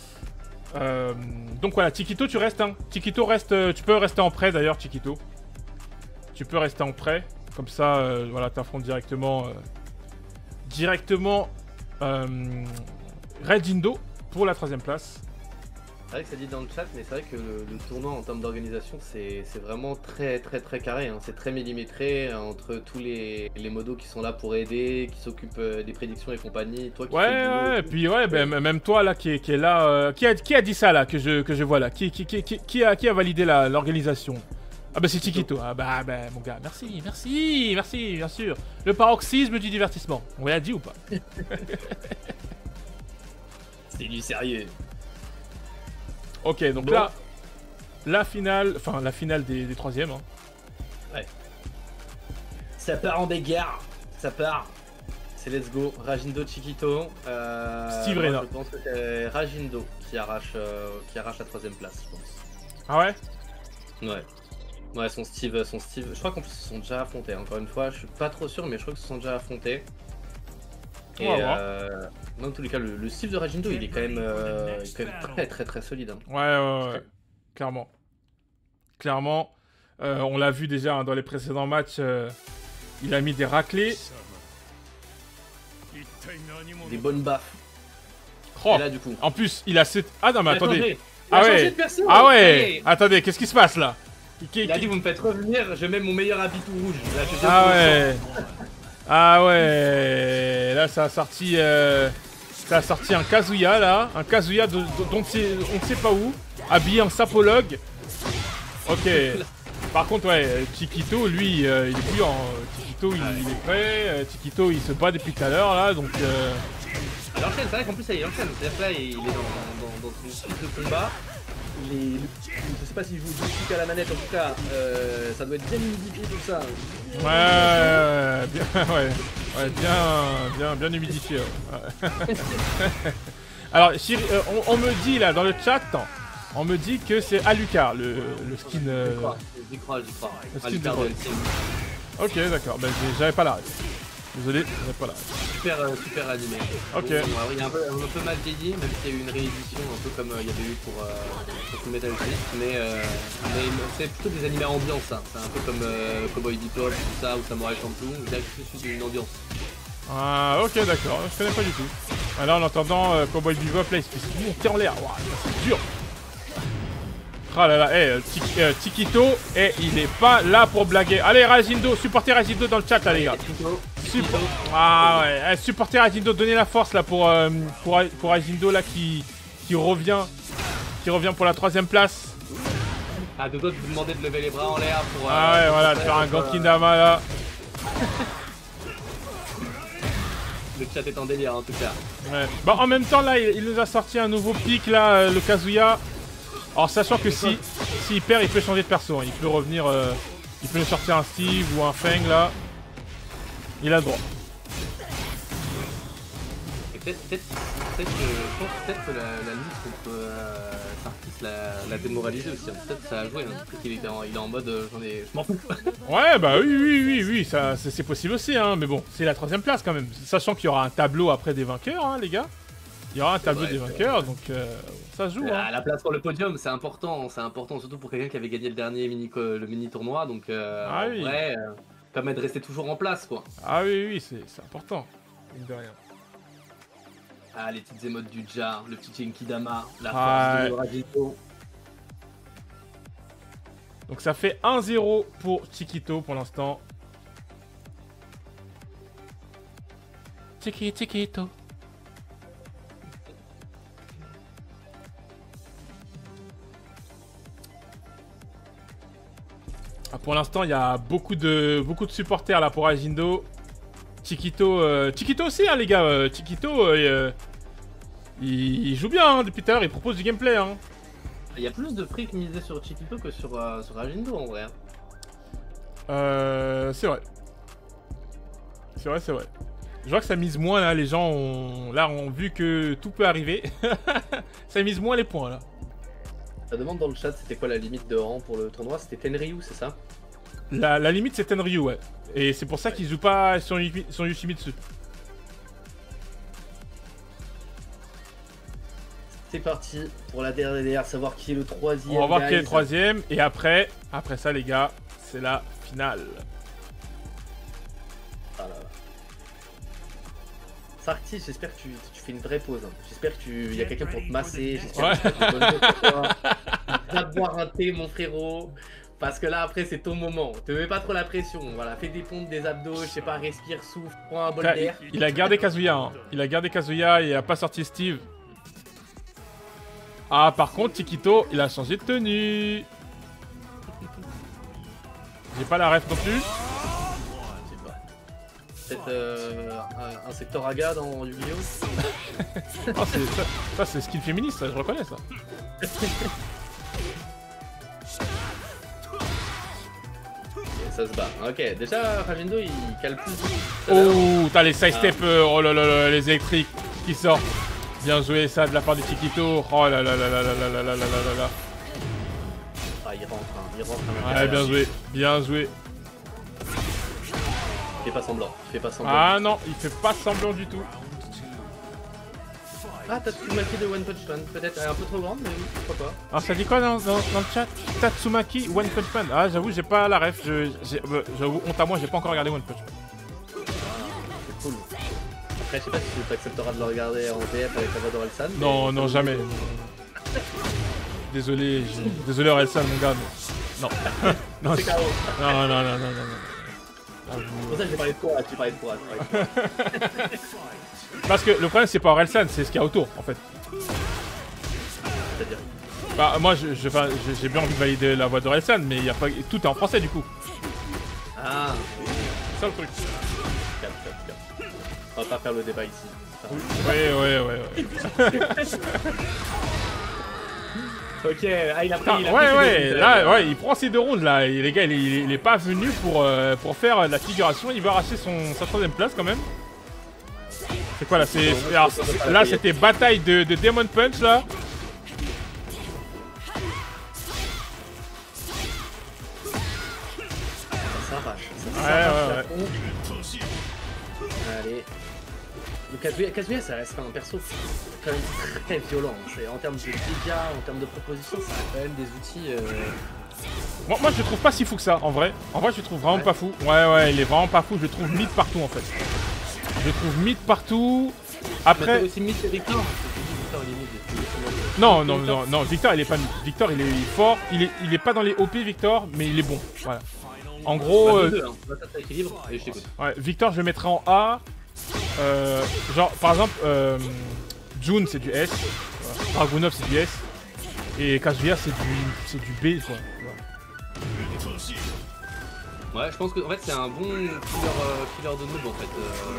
Donc voilà, Chiquito, tu restes. Hein. Chiquito reste. Tu peux rester en prêt d'ailleurs, Chiquito. Tu peux rester en prêt. Comme ça, voilà, t'affrontes directement. Raijindo pour la 3ème place. C'est vrai que ça dit dans le chat, mais c'est vrai que le tournoi en termes d'organisation, c'est vraiment très carré. Hein. C'est très millimétré entre tous les modos qui sont là pour aider, qui s'occupent des prédictions et compagnie. Toi qui et puis même toi là qui est là, qui a dit ça là que je vois là, qui a validé l'organisation. Ah bah c'est Chiquito. Ah bah mon gars, merci, bien sûr. Le paroxysme du divertissement. On l'a dit ou pas? C'est du sérieux. Ok, donc bon. Là, la finale des 3ème. Hein. Ouais. Ça part en bagarre. Ça part. C'est let's go. Raijindo Chiquito. Steve Rena. Je pense que c'est Raijindo qui arrache la 3ème place, je pense. Ah ouais? Ouais, son Steve. Je crois qu'en plus ils se sont déjà affrontés. Encore une fois, je suis pas trop sûr, mais je crois qu'ils se sont déjà affrontés. Et dans tous les cas, le Steve de Raijindo, il est quand même très solide. Hein. Ouais. Clairement. On l'a vu déjà hein, dans les précédents matchs. Il a mis des raclés. Des bonnes baffes. Oh, et là, du coup. En plus, il a cette. Ah non, mais attendez. Ah ouais. Attendez, qu'est-ce qui se passe là? Il a dit, vous me faites revenir, je mets mon meilleur habit tout rouge. Là, Ah ouais, là ça a sorti un Kazuya là, un Kazuya dont on ne sait pas où, habillé en sapologue. Ok. Par contre ouais, Chiquito lui, il est plus en... Chiquito il est prêt, Chiquito il se bat depuis tout à l'heure là, donc... Il enchaîne, c'est vrai qu'en plus ça il enchaîne, c'est-à-dire que là il est dans une suite de combat. Je sais pas s'il joue du à la manette, en tout cas, ça doit être bien humidifié tout ça. Bien humidifié. Ouais. Alors, on me dit là dans le chat, on me dit que c'est Alucard le skin. J'y crois. Alucard de Ok, d'accord, bah, j'avais pas la ref. Désolé, j'avais pas la ref. Super animé. Ok. Bon, il est un peu mal vieilli, même s'il y a eu une réédition, un peu comme il y avait eu pour Metal Gear, mais c'est plutôt des animés ambiance. Hein. C'est un peu comme Cowboy Bebop, tout ça, ou Samurai Champloo. Il y a plus une ambiance. Ah, ok, d'accord, je connais pas du tout. Alors, en entendant Cowboy Bebop, là, il se fait monter en l'air. Wow, c'est dur. Ah là là, Chiquito, il est pas là pour blaguer. Allez, Rajindo, supportez Rajindo dans le chat là, les gars. Ah ouais, supportez Rajindo, donnez la force là pour Rajindo là qui revient pour la 3ème place. Ah, de vous demander de lever les bras en l'air pour. Ah ouais, voilà, de faire un Gankindama là. Le chat est en délire en tout cas. Ouais. Bon, en même temps là, il nous a sorti un nouveau pic là, le Kazuya. Alors sachant que s'il perd, il peut changer de perso, hein. Il peut revenir, il peut nous sortir un Steve ou un Feng là. Il a le droit. Et peut-être que la lutte contre Sarkis l'a démoralisé aussi. Peut-être que ça a joué. Hein. Peut-être qu'il est en mode je m'en fous. Ouais, bah oui, ça c'est possible aussi, hein. Mais bon, c'est la 3ème place quand même. Sachant qu'il y aura un tableau après des vainqueurs, hein, les gars. Il y aura un tableau des vainqueurs, donc ça joue. Hein. La place pour le podium, c'est important, surtout pour quelqu'un qui avait gagné le dernier mini tournoi, donc en vrai, permet de rester toujours en place, quoi. Ah oui, c'est important, de rien. Ah, les petites émotes du Jar, le petit Genkidama, la force de Rajindo. Donc ça fait 1-0 pour Chiquito pour l'instant. Chiquito. Ah, pour l'instant, il y a beaucoup de supporters là pour Rajindo. Chiquito aussi, hein, les gars. Chiquito, il joue bien hein, depuis tout à l'heure. Il propose du gameplay. Hein. Il y a plus de fric misé sur Chiquito que sur Rajindo en vrai. C'est vrai. C'est vrai. Je vois que ça mise moins là. Les gens ont vu que tout peut arriver. Ça mise moins les points là. Ça demande dans le chat c'était quoi la limite de rang pour le tournoi, c'était Tenryu, c'est ça? La limite c'est Tenryu, ouais. Et c'est pour ça qu'ils jouent pas son Yoshimitsu. C'est parti pour la dernière, savoir qui est le 3ème. On va voir qui est le 3ème. Et après ça les gars, c'est la finale. Ah là là. Sarkis, j'espère que tu fais une vraie pause. Hein. J'espère qu'il y a quelqu'un pour te masser. J'espère que tu fais une bonne chose pour toi. Va boire un thé, mon frérot. Parce que là, après, c'est ton moment. Te mets pas trop la pression. Voilà, fais des pompes, des abdos, je sais pas, respire, souffle, prends un bol d'air. Il a gardé Kazuya. Hein. Il a gardé Kazuya et il a pas sorti Steve. Ah, par contre, Chiquito, il a changé de tenue. J'ai pas la ref non plus. Peut-être un secteur Aga dans Yu-Gi-Oh! Oh, ça c'est skin féministe, ça, je reconnais ça. Et ça se bat. Ok, déjà Rajindo il cale plus. Oh, t'as les side steps, oh là là, les électriques qui sortent. Bien joué ça de la part de Chiquito. Oh là là là là là là là là là là. Ah, il rentre, hein, il rentre. Ouais, bien joué. Il fait pas semblant. Ah non, il fait pas semblant du tout. Ah, Tatsumaki de One Punch Man, peut-être un peu trop grande, mais pourquoi pas. Alors ça dit quoi dans le chat? Tatsumaki One Punch Man. Ah, j'avoue, j'ai pas la ref. J'avoue, honte à moi, j'ai pas encore regardé One Punch Man. C'est cool. Après, je sais pas si tu accepteras de le regarder en VF avec la voix d'Orelsan. Non, jamais. Désolé Orelsan, mon gars. Non. Non, c'est KO. Non. C'est pour ça que j'ai parlé de courage, Parce que le problème c'est pas Orelsan, c'est ce qu'il y a autour en fait. C'est-à-dire bah moi j'ai bien envie de valider la voix d'Orelsan, mais y a pas... tout est en français du coup. Ah, c'est ça le truc. Cap. On va pas faire le débat ici. Ouais. Ok, ah, il a pris. Là, il prend ses 2 rounds là. Et les gars, il est pas venu pour faire la figuration. Il va arracher sa 3ème place quand même. C'est quoi là? Là, c'était bataille de Demon Punch là. Ça arrache. Ouais. Allez. Le Kazuya, ça reste un perso quand même très violent. En termes de dégâts, en termes de propositions, ça a quand même des outils. Moi, je le trouve pas si fou que ça, en vrai. En vrai, je le trouve vraiment pas fou. Ouais, il est vraiment pas fou. Je le trouve mid partout, en fait. Je le trouve mid partout. Après. Mais aussi mid Victor. Non, non, non, non, Victor il est pas nul. Victor il est fort, il est pas dans les OP Victor, mais il est bon. Voilà. En gros, ça équilibre. Allez, je t'écoute. ouais, Victor je le mettrai en A. Genre par exemple, June c'est du S, voilà. Dragunov c'est du S, et Kazuya c'est du B quoi. Voilà. Ouais, je pense que en fait c'est un bon killer de noob en fait.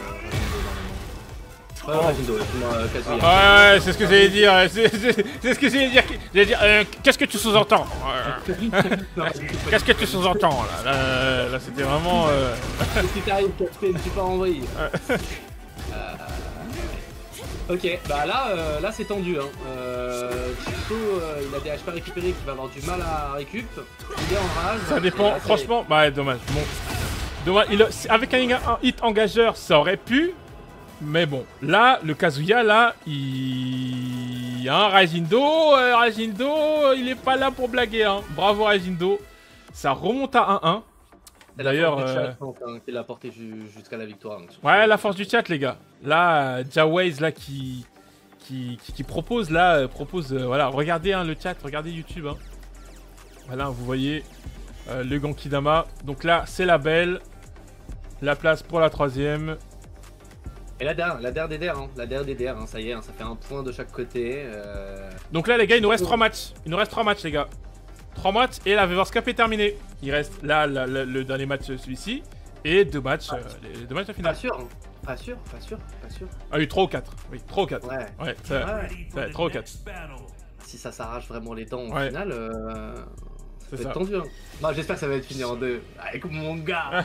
Rajindo, Kazuya. Ouais, c'est ce que j'allais dire. C'est ce que j'allais dire. J'allais dire. Qu'est-ce que tu sous-entends? Qu'est-ce que tu sous-entends là, c'était vraiment. Qu'est-ce qui t'arrive, Captain? Tu pars en vrille. Ok, bah là c'est tendu. Hein. Chiquito, il a des HP récupérés qui va avoir du mal à récup. Il est en rage. Ça dépend. Là, franchement, bah dommage. Bon, dommage. Avec un hit engageur, ça aurait pu. Mais bon, là, le Kazuya, là, Rajindo, il est pas là pour blaguer, hein. Bravo Rajindo. Ça remonte à 1-1. D'ailleurs, qui l'a porté jusqu'à la victoire. Donc, ouais, la force du chat, les gars. Là, Jaways, là, qui propose, là, voilà, regardez hein, le chat, regardez YouTube, hein. Voilà, vous voyez le Gankidama. Donc là, c'est la belle. La place pour la 3ème. Et la der des der, hein. La der des der, hein. Ça y est, hein. Ça fait un point de chaque côté. Donc là, les gars, il nous reste 3 matchs. Il nous reste 3 matchs, les gars. 3 matchs et la Weavers Cup est terminée. Il reste là le dernier match, celui-ci. Et 2 matchs, les 2 matchs de finale. Pas sûr, hein. Pas sûr. Ah oui, 3 ou 4. Oui, 3 ou 4. Ouais, ça 3 ou 4. Si ça s'arrache vraiment les dents en finale, ça va être tendu. Hein. Non, j'espère que ça va être fini en 2. Avec mon gars.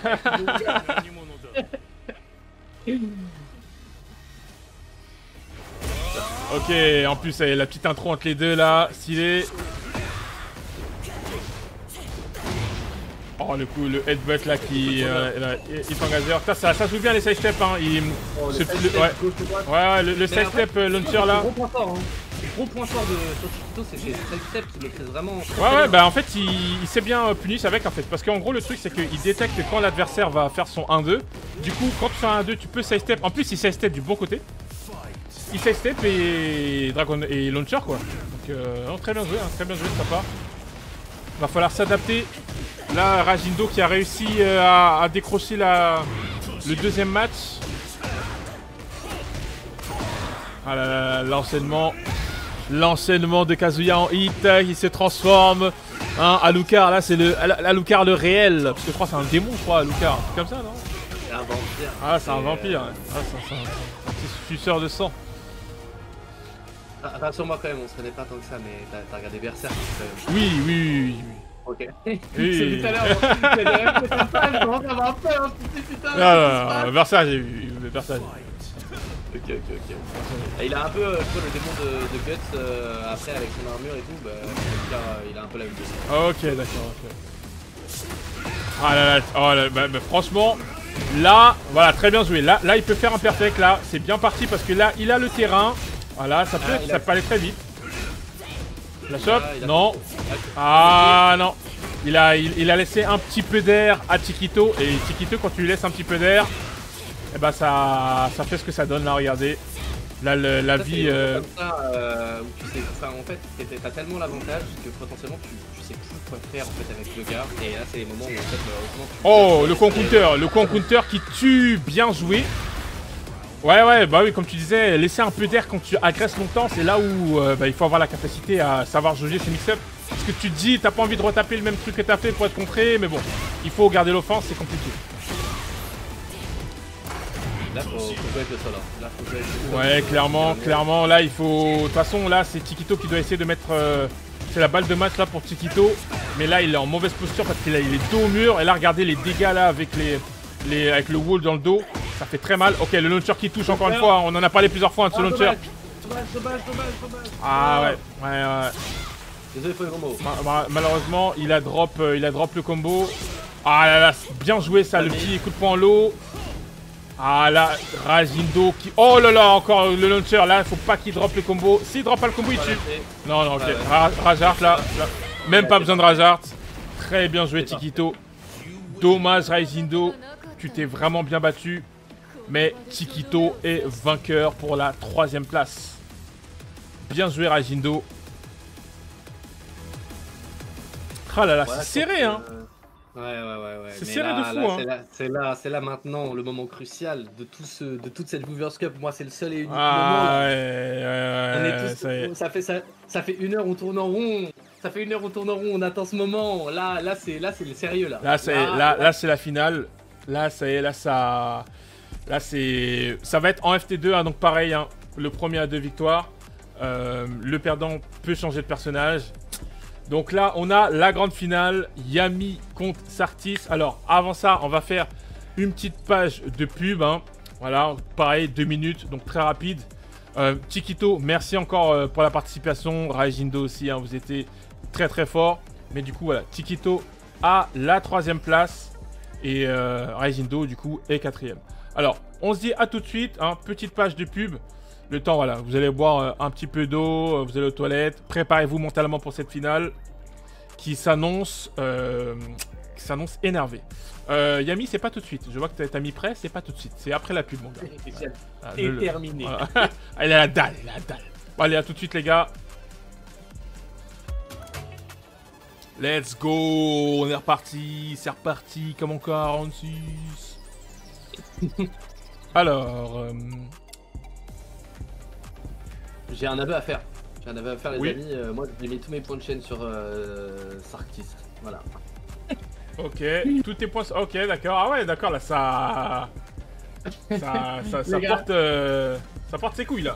Ok, en plus, la petite intro entre les deux là, stylé. Oh, le coup, le headbutt là qui il s'engageur. Ça joue bien les side steps. Hein. Le side step launcher là. Gros point fort de Chiquito, c'est les side steps qui maîtrisent vraiment. Ouais, bah en fait, il s'est bien punish avec en fait. Parce qu'en gros, le truc, c'est qu'il détecte quand l'adversaire va faire son 1-2. Du coup, quand tu fais un 1-2, tu peux side step. En plus, il side step du bon côté. Il side step et Dragon et launcher quoi. Donc non, très bien joué de sa part. Va falloir s'adapter. Là, Rajindo qui a réussi à décrocher le deuxième match. Ah là là, l'enchaînement de Kazuya en hit, il se transforme. Hein, Alucard, là c'est Alucard le réel. Parce que je crois que c'est un démon, je crois, Alucard. C'est comme ça, non? C'est un vampire. Ah, c'est un vampire. Ah, c'est un suceur de sang. Rassure-moi quand même, on se connaît pas tant que ça, mais t'as regardé Berserk quand même. Oui. Ok. Oui. C'est tout à l'heure, il y a des sympas, je commence à avoir peur, putain. Non, Berserk, j'ai vu. Berserk. Ok. Et il a un peu, le démon de Guts après avec son armure et tout, bah, il a un peu la même chose. Ok, d'accord, ok. Ah là, bah, franchement, là, voilà, très bien joué. Là, il peut faire un perfect, là, c'est bien parti parce que là, il a le terrain. Voilà, ça peut aller très vite. La chope? Non. Ah non. Il a laissé un petit peu d'air à Chiquito. Et Chiquito, quand tu lui laisses un petit peu d'air, eh ben ça fait ce que ça donne là, regardez. Là, la vie. Comme ça, où tu sais, en fait, t'as tellement l'avantage que potentiellement tu sais plus quoi faire en fait avec le gars. Et là, c'est les moments où en fait, oh, le counter qui tue, bien joué. Ouais, bah oui, comme tu disais, laisser un peu d'air quand tu agresses longtemps, c'est là où il faut avoir la capacité à savoir jauger ses mix-up. Parce que tu te dis, t'as pas envie de retaper le même truc que t'as fait pour être contré, mais bon, il faut garder l'offense, c'est compliqué. Là, faut jouer avec le sol. Là, faut jouer avec le sol. Ouais, clairement, là, il faut... De toute façon, là, c'est Chiquito qui doit essayer de mettre... C'est la balle de match, là, pour Chiquito. Mais là, il est en mauvaise posture parce qu'il est dos au mur. Et là, regardez les dégâts, là, avec avec le wall dans le dos. Ça fait très mal. Ok, le launcher qui touche encore une fois. On en a parlé plusieurs fois de ce launcher. Dommage. Ah ouais. Désolé pour les gros mots. Malheureusement, il a drop le combo. Ah là là, bien joué ça, le petit coup de poing en low. Ah là, Rajindo qui... Oh là là, encore le launcher. Là, faut pas qu'il drop le combo. S'il drop pas le combo, il tue. Non, ok. Rajart là. Même pas besoin de Rajart. Très bien joué, Chiquito. Dommage, Rajindo. Tu t'es vraiment bien battu. Mais Chiquito est vainqueur pour la 3ème place. Bien joué, Rajindo. Ah là là, Voilà, c'est serré, hein. Ouais. C'est Mais serré là, de fou, hein. c'est là maintenant le moment crucial de toute cette Movers Cup. Moi, c'est le seul et unique moment Ah là. On est ouais, tous, ça y est. ça fait 1 heure, on tourne en rond. Ça fait 1 heure, on tourne en rond. On attend ce moment. Là, c'est le sérieux là. Là, c'est la finale. Là, ça y est, là, ça va être en FT2, hein, donc pareil, hein, le premier à 2 victoires. Le perdant peut changer de personnage. Donc là, on a la grande finale, Yami contre Sartis. Alors, avant ça, on va faire une petite page de pub, hein. Voilà, pareil, 2 minutes, donc très rapide. Chiquito, merci encore pour la participation. Raijindo aussi, hein, vous étiez très très fort. Mais du coup, voilà, Chiquito a la 3e place. Et Raijindo, du coup, est 4e. Alors, on se dit à tout de suite, hein, petite page de pub. Le temps, voilà, vous allez boire un petit peu d'eau, vous allez aux toilettes. Préparez-vous mentalement pour cette finale qui s'annonce énervée. Yami, c'est pas tout de suite. Je vois que t'as mis prêt, c'est pas tout de suite. C'est après la pub, mon gars. C'est terminé. Voilà. Elle est à la dalle, Bon, allez, à tout de suite, les gars. Let's go, on est reparti, c'est reparti, comme en 46. Alors... J'ai un aveu à faire. Les Oui. amis. Moi, j'ai mis tous mes points de chaîne sur Sarkis. Voilà. Ok, tous tes points... Ok, d'accord. Ah ouais, d'accord, là, ça porte... ça porte ses couilles, là.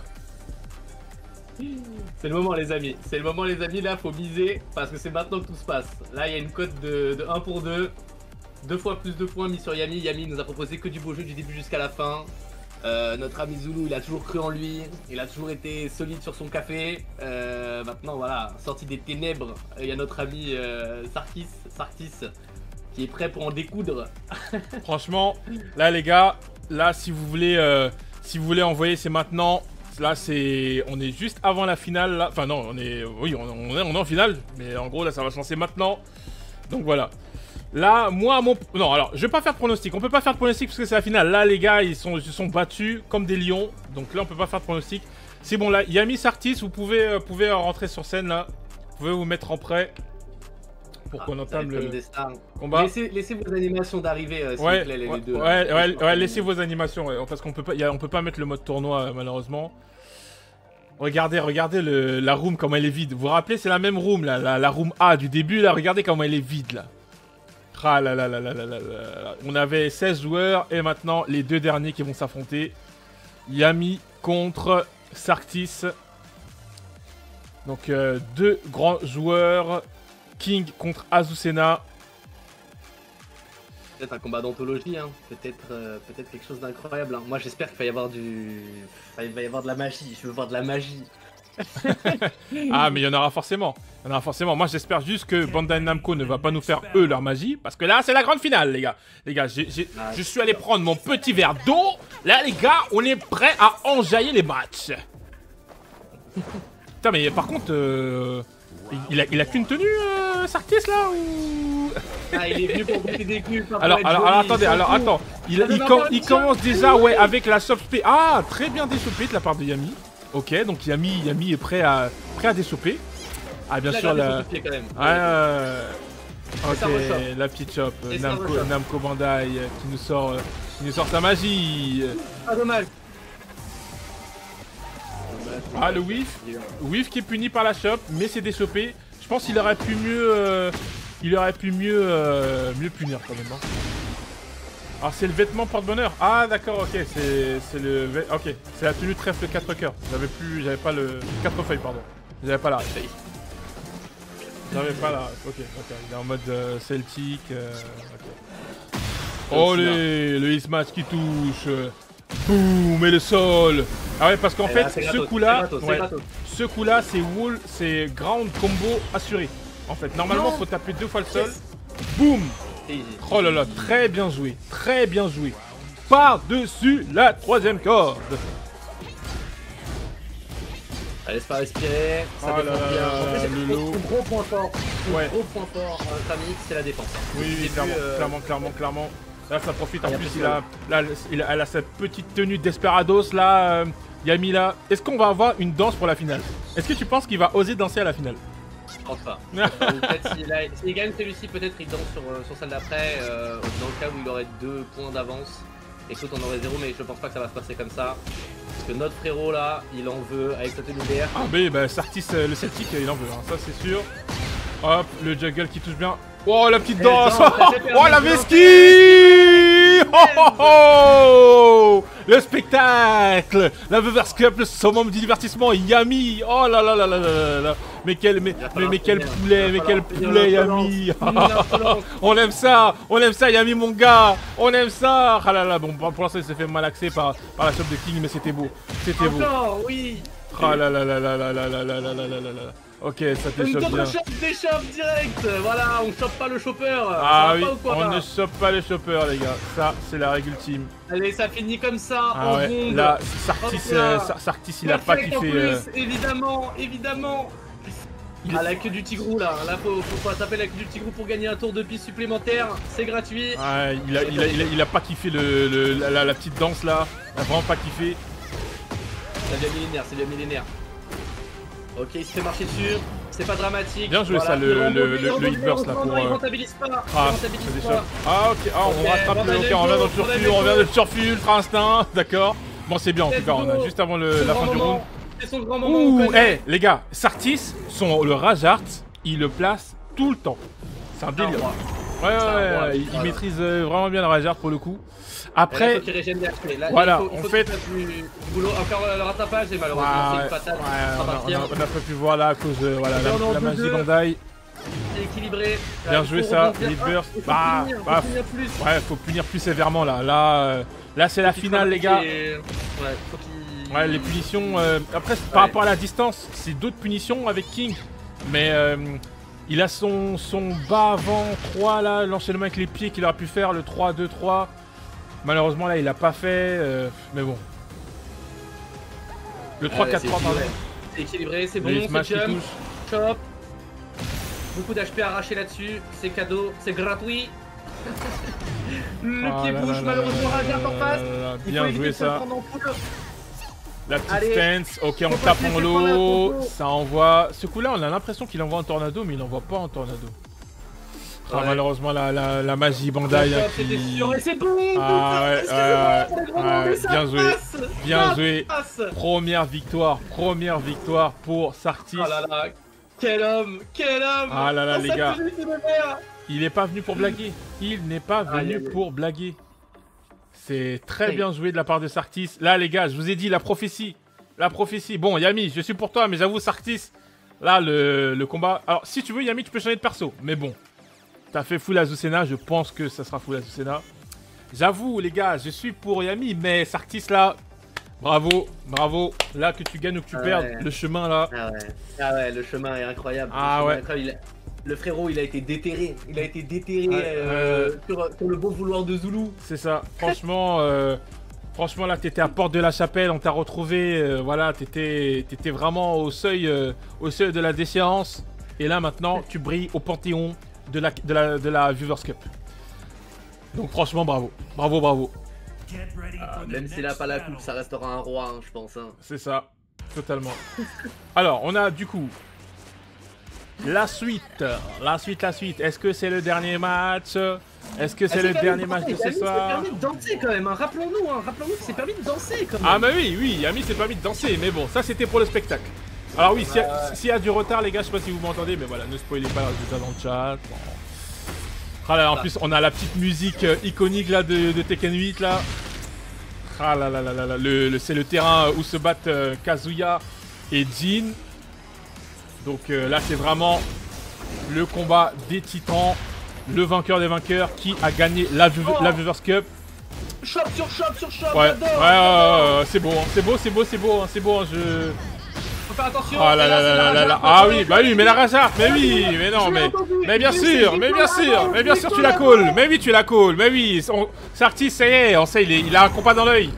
C'est le moment, les amis. C'est le moment, les amis. Là, faut miser parce que c'est maintenant que tout se passe. Là, il y a une cote de 1 pour 2. 2 fois plus de points mis sur Yami. Yami nous a proposé que du beau jeu du début jusqu'à la fin. Notre ami Zulu, il a toujours cru en lui. Il a toujours été solide sur son café. Maintenant, voilà, sorti des ténèbres, il y a notre ami Sarkis qui est prêt pour en découdre. Franchement, là, les gars, là, si vous voulez envoyer, c'est maintenant. Là, on est juste avant la finale. Là. Enfin, non, on est en finale. Mais en gros, là, ça va se lancer maintenant. Donc, voilà. Là, moi, non, alors, je vais pas faire de pronostic. On peut pas faire de pronostic parce que c'est la finale. Là, les gars, ils se sont battus comme des lions. Donc là, on peut pas faire de pronostic. C'est bon, là, Yami Sartis, vous pouvez rentrer sur scène, là. Vous pouvez vous mettre en prêt pour qu'on entame le combat. Laissez vos animations d'arrivée, s'il vous plaît, les deux. Ouais, laissez vos animations, ouais, parce qu'on peut pas mettre le mode tournoi, malheureusement. Regardez la room, comment elle est vide. Vous vous rappelez, c'est la même room, là, la room A du début, là. Regardez comment elle est vide, là. Ah là là là là là là là. On avait 16 joueurs, et maintenant, les 2 derniers qui vont s'affronter. Yami contre Sarkis. Donc, 2 grands joueurs. King contre Azucena. Peut-être un combat d'anthologie, hein. Peut-être quelque chose d'incroyable. Hein. Moi, j'espère qu'il va y avoir il va y avoir de la magie. Je veux voir de la magie. Ah, mais il y en aura forcément. Moi, j'espère juste que Bandai Namco ne va pas nous faire, eux, leur magie. Parce que là, c'est la grande finale, les gars. Les gars, je suis allé prendre mon petit verre d'eau. Là, les gars, on est prêt à enjailler les matchs. Putain, mais par contre... Il a qu'une tenue, Sarkis, là, ou... Ah, il est venu pour goûter des culs. Alors, attends. Il commence déjà, ouais, avec la soft spé. Ah, très bien désoupé de la part de Yami. Ok, donc Yami est prêt à désoupper. Ah, bien sûr, la... Ok, la petite shop. Namco Bandai qui nous sort sa magie. Ah, dommage. Ah, le whiff qui est puni par la shop, mais c'est déchopé. Je pense qu'il aurait pu mieux punir quand même. Hein. Alors c'est le vêtement porte-bonheur. Ah d'accord, ok, c'est le ok, c'est la tenue trèfle 4 cœurs. J'avais pas le 4 feuilles, pardon. J'avais pas la ok, il est en mode celtique. Okay. Oh le Ismatch qui touche. Boum, et le sol. Ah ouais, parce qu'en fait, ce coup-là, c'est wall, c'est ground combo assuré. En fait, normalement, faut taper 2 fois le sol. Boum. Oh là là, très bien joué. Par-dessus la 3e corde. Laisse pas respirer. Ça défend bien. En fait, gros point fort. Gros point fort, Kramnik, c'est la défense. Oui, clairement. Là, ça profite. En plus, elle a sa petite tenue Desperados, là. Yami, là. Est-ce qu'on va avoir une danse pour la finale? Est-ce que tu penses qu'il va oser danser à la finale? Je pense pas. Ou peut-être s'il gagne celui-ci, peut-être il danse sur celle d'après, dans le cas où il aurait 2 points d'avance. Et que on aurait 0, mais je pense pas que ça va se passer comme ça. Parce que notre frérot là, il en veut avec sa tenue vert. Ah mais bah Sartis, le Celtic, il en veut, hein, ça c'est sûr. Hop, le juggle qui touche bien. Oh la petite danse. Oh la Veski. Oh, le spectacle. La Weavers Cup, le summum du divertissement. Yami. Oh là là là là là là. Mais quel poulet Yami. On aime ça Yami mon gars. On aime ça. Ah là là, bon pour l'instant il s'est fait malaxer par la shop de King, mais c'était beau. C'était beau. Oui. Ah là là là là là là là là là là là là. Ok, ça te chope bien. On déchoppe direct. Voilà, on chope pas le chopper. Ah oui, on ne chope pas les choppers les gars. Ça, c'est la règle ultime. Allez, ça finit comme ça, ah en ouais. ronde. Là, Sartis, il a pas kiffé. Évidemment. Ah, la queue du tigrou là, faut taper la queue du tigrou pour gagner un tour de piste supplémentaire, c'est gratuit. Ah, il a pas kiffé la petite danse là, il a vraiment pas kiffé. C'est bien millénaire. Ok, il se fait marcher dessus, c'est pas dramatique. Bien joué voilà. Ça, le hitburst là pour... Il rentabilise pas, Ah ok, on rattrape le... Ok, on revient dans le surfu, on revient dans le surfu, ultra instinct, d'accord. Bon c'est bien en tout cas, on a juste avant la fin du round. C'est son grand moment. Ouh, hey, les gars, Sartis, le Rage Art, il le place tout le temps. C'est un délire. Ouais, il maîtrise vraiment bien le Rage Art pour le coup. Après, il faut qu'il régène des HP. Là, voilà, il faut du boulot. Encore le rattrapage et malheureusement c'est une patate. On n'a pas pu voir là à cause de la magie Bandai. C'est équilibré. Bien joué ça, Lead Burst. Ouais, faut punir plus sévèrement là. Là c'est la finale les gars. Ouais, les punitions. Après, par rapport à la distance, c'est d'autres punitions avec King. Mais il a son bas avant 3 là, l'enchaînement avec les pieds qu'il aurait pu faire, le 3-2-3. Malheureusement, là, il l'a pas fait. Mais bon. Le 3-4-3, pardon. C'est équilibré, c'est bon, c'est jump. Chop. Beaucoup d'HP arraché là-dessus. C'est cadeau, c'est gratuit. Le pied bouge, malheureusement, Rajart en face. Bien joué ça. La petite stance, ok on tape en l'eau, ça envoie... Ce coup là on a l'impression qu'il envoie un tornado mais il n'envoie pas un tornado. Ah, malheureusement la magie Bandai qui... C'est bon. Bien joué. Première victoire pour Sartis. Oh là là, quel homme. Ah là là les gars, il n'est pas venu pour blaguer. Pour blaguer. C'est très bien joué de la part de Sartis. Là, les gars, je vous ai dit, la prophétie. Bon, Yami, je suis pour toi, mais j'avoue, Sartis, là, le combat... Alors, si tu veux, Yami, tu peux changer de perso. Mais bon, t'as fait full Azucena, je pense que ça sera full Azucena. J'avoue, les gars, je suis pour Yami, mais Sartis, là, bravo. Là, que tu gagnes ou que tu perdes, le chemin, là... Ah ouais, le chemin est incroyable. Le frérot, il a été déterré. Sur le bon vouloir de Zulu. C'est ça. Franchement, là, t'étais à Porte de la Chapelle, on t'a retrouvé. Voilà, t'étais vraiment au seuil de la déchéance. Et là, maintenant, tu brilles au panthéon de la Weavers Cup. Donc, franchement, bravo. Même s'il n'a pas la coupe, ça restera un roi, hein, je pense. Hein. C'est ça. Totalement. Alors, on a du coup... La suite. Est-ce que c'est le dernier match? Est-ce que c'est le dernier match de ce soir? C'est permis de danser quand même, hein. Rappelons-nous que c'est permis de danser quand même. Ah bah oui, Yami s'est permis de danser, mais bon, ça c'était pour le spectacle. Alors oui, s'il y a du retard les gars, je sais pas si vous m'entendez, mais voilà, ne spoilez pas le résultat dans le chat. Ah là, en plus on a la petite musique iconique là de Tekken 8 là. Ah là là là là, c'est le terrain où se battent Kazuya et Jin. Donc là c'est vraiment le combat des titans, le vainqueur des vainqueurs qui a gagné la Weavers Cup. Chop sur chop. Ouais, c'est beau, je... Faut faire attention. Ah là là là là là. Ah oui, bah oui, mais la Rajart, mais oui, mais non, mais bien sûr, tu la calls, mais oui tu la calls, mais oui, Sartis ça y est, on sait, il a un compas dans l'œil.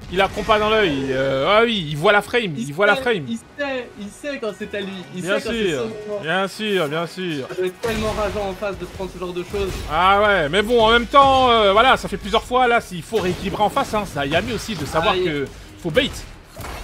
Ah oui, il voit la frame, Il sait quand c'est à lui. Bien sûr. C'est tellement rageant en face de prendre ce genre de choses. Ah ouais, mais bon, en même temps, voilà, ça fait plusieurs fois là, s'il faut rééquilibrer en face, hein, ça a Yami aussi de savoir que faut bait.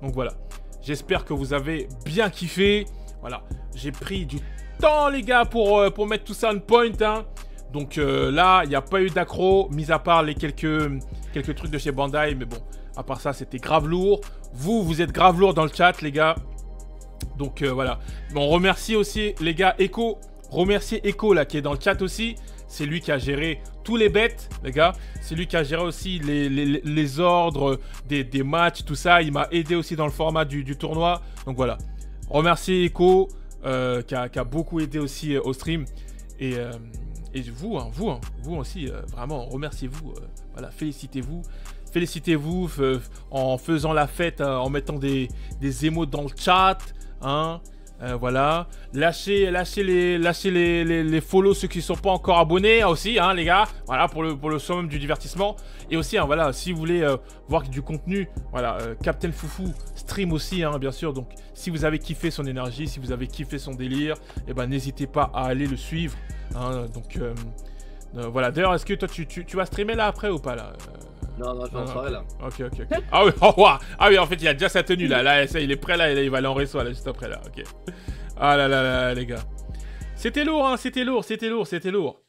Donc voilà, j'espère que vous avez bien kiffé. Voilà, j'ai pris du temps les gars pour mettre tout ça on point, hein. Donc là, il n'y a pas eu d'accro, mis à part les quelques trucs de chez Bandai, mais bon, à part ça, c'était grave lourd. Vous êtes grave lourd dans le chat, les gars. Donc voilà. On remercie aussi les gars Echo. Remerciez Echo là qui est dans le chat aussi. C'est lui qui a géré tous les bêtes, les gars. C'est lui qui a géré aussi les ordres des matchs, tout ça. Il m'a aidé aussi dans le format du tournoi. Donc voilà. Remerciez Echo qui a beaucoup aidé aussi au stream. Et vous aussi, vraiment, remerciez-vous. Voilà, félicitez-vous. Félicitez-vous en faisant la fête, en mettant des émotes dans le chat. Hein, voilà. Lâchez les follow ceux qui ne sont pas encore abonnés aussi, hein, les gars. Voilà, pour le summum du divertissement. Et aussi, hein, voilà, si vous voulez voir du contenu, voilà, Captain Foufou stream aussi, hein, bien sûr. Donc, si vous avez kiffé son énergie, si vous avez kiffé son délire, eh ben, n'hésitez pas à aller le suivre. Hein, donc, voilà. D'ailleurs, est-ce que toi, tu vas streamer là après ou pas là Non, je vais en soirée là. Ok. Ah oui, oh, wow. Ah oui, en fait, il a déjà sa tenue là. Là, ça, il est prêt là, il va aller en réseau là, juste après là. Ok. Ah là, les gars. C'était lourd, hein, c'était lourd.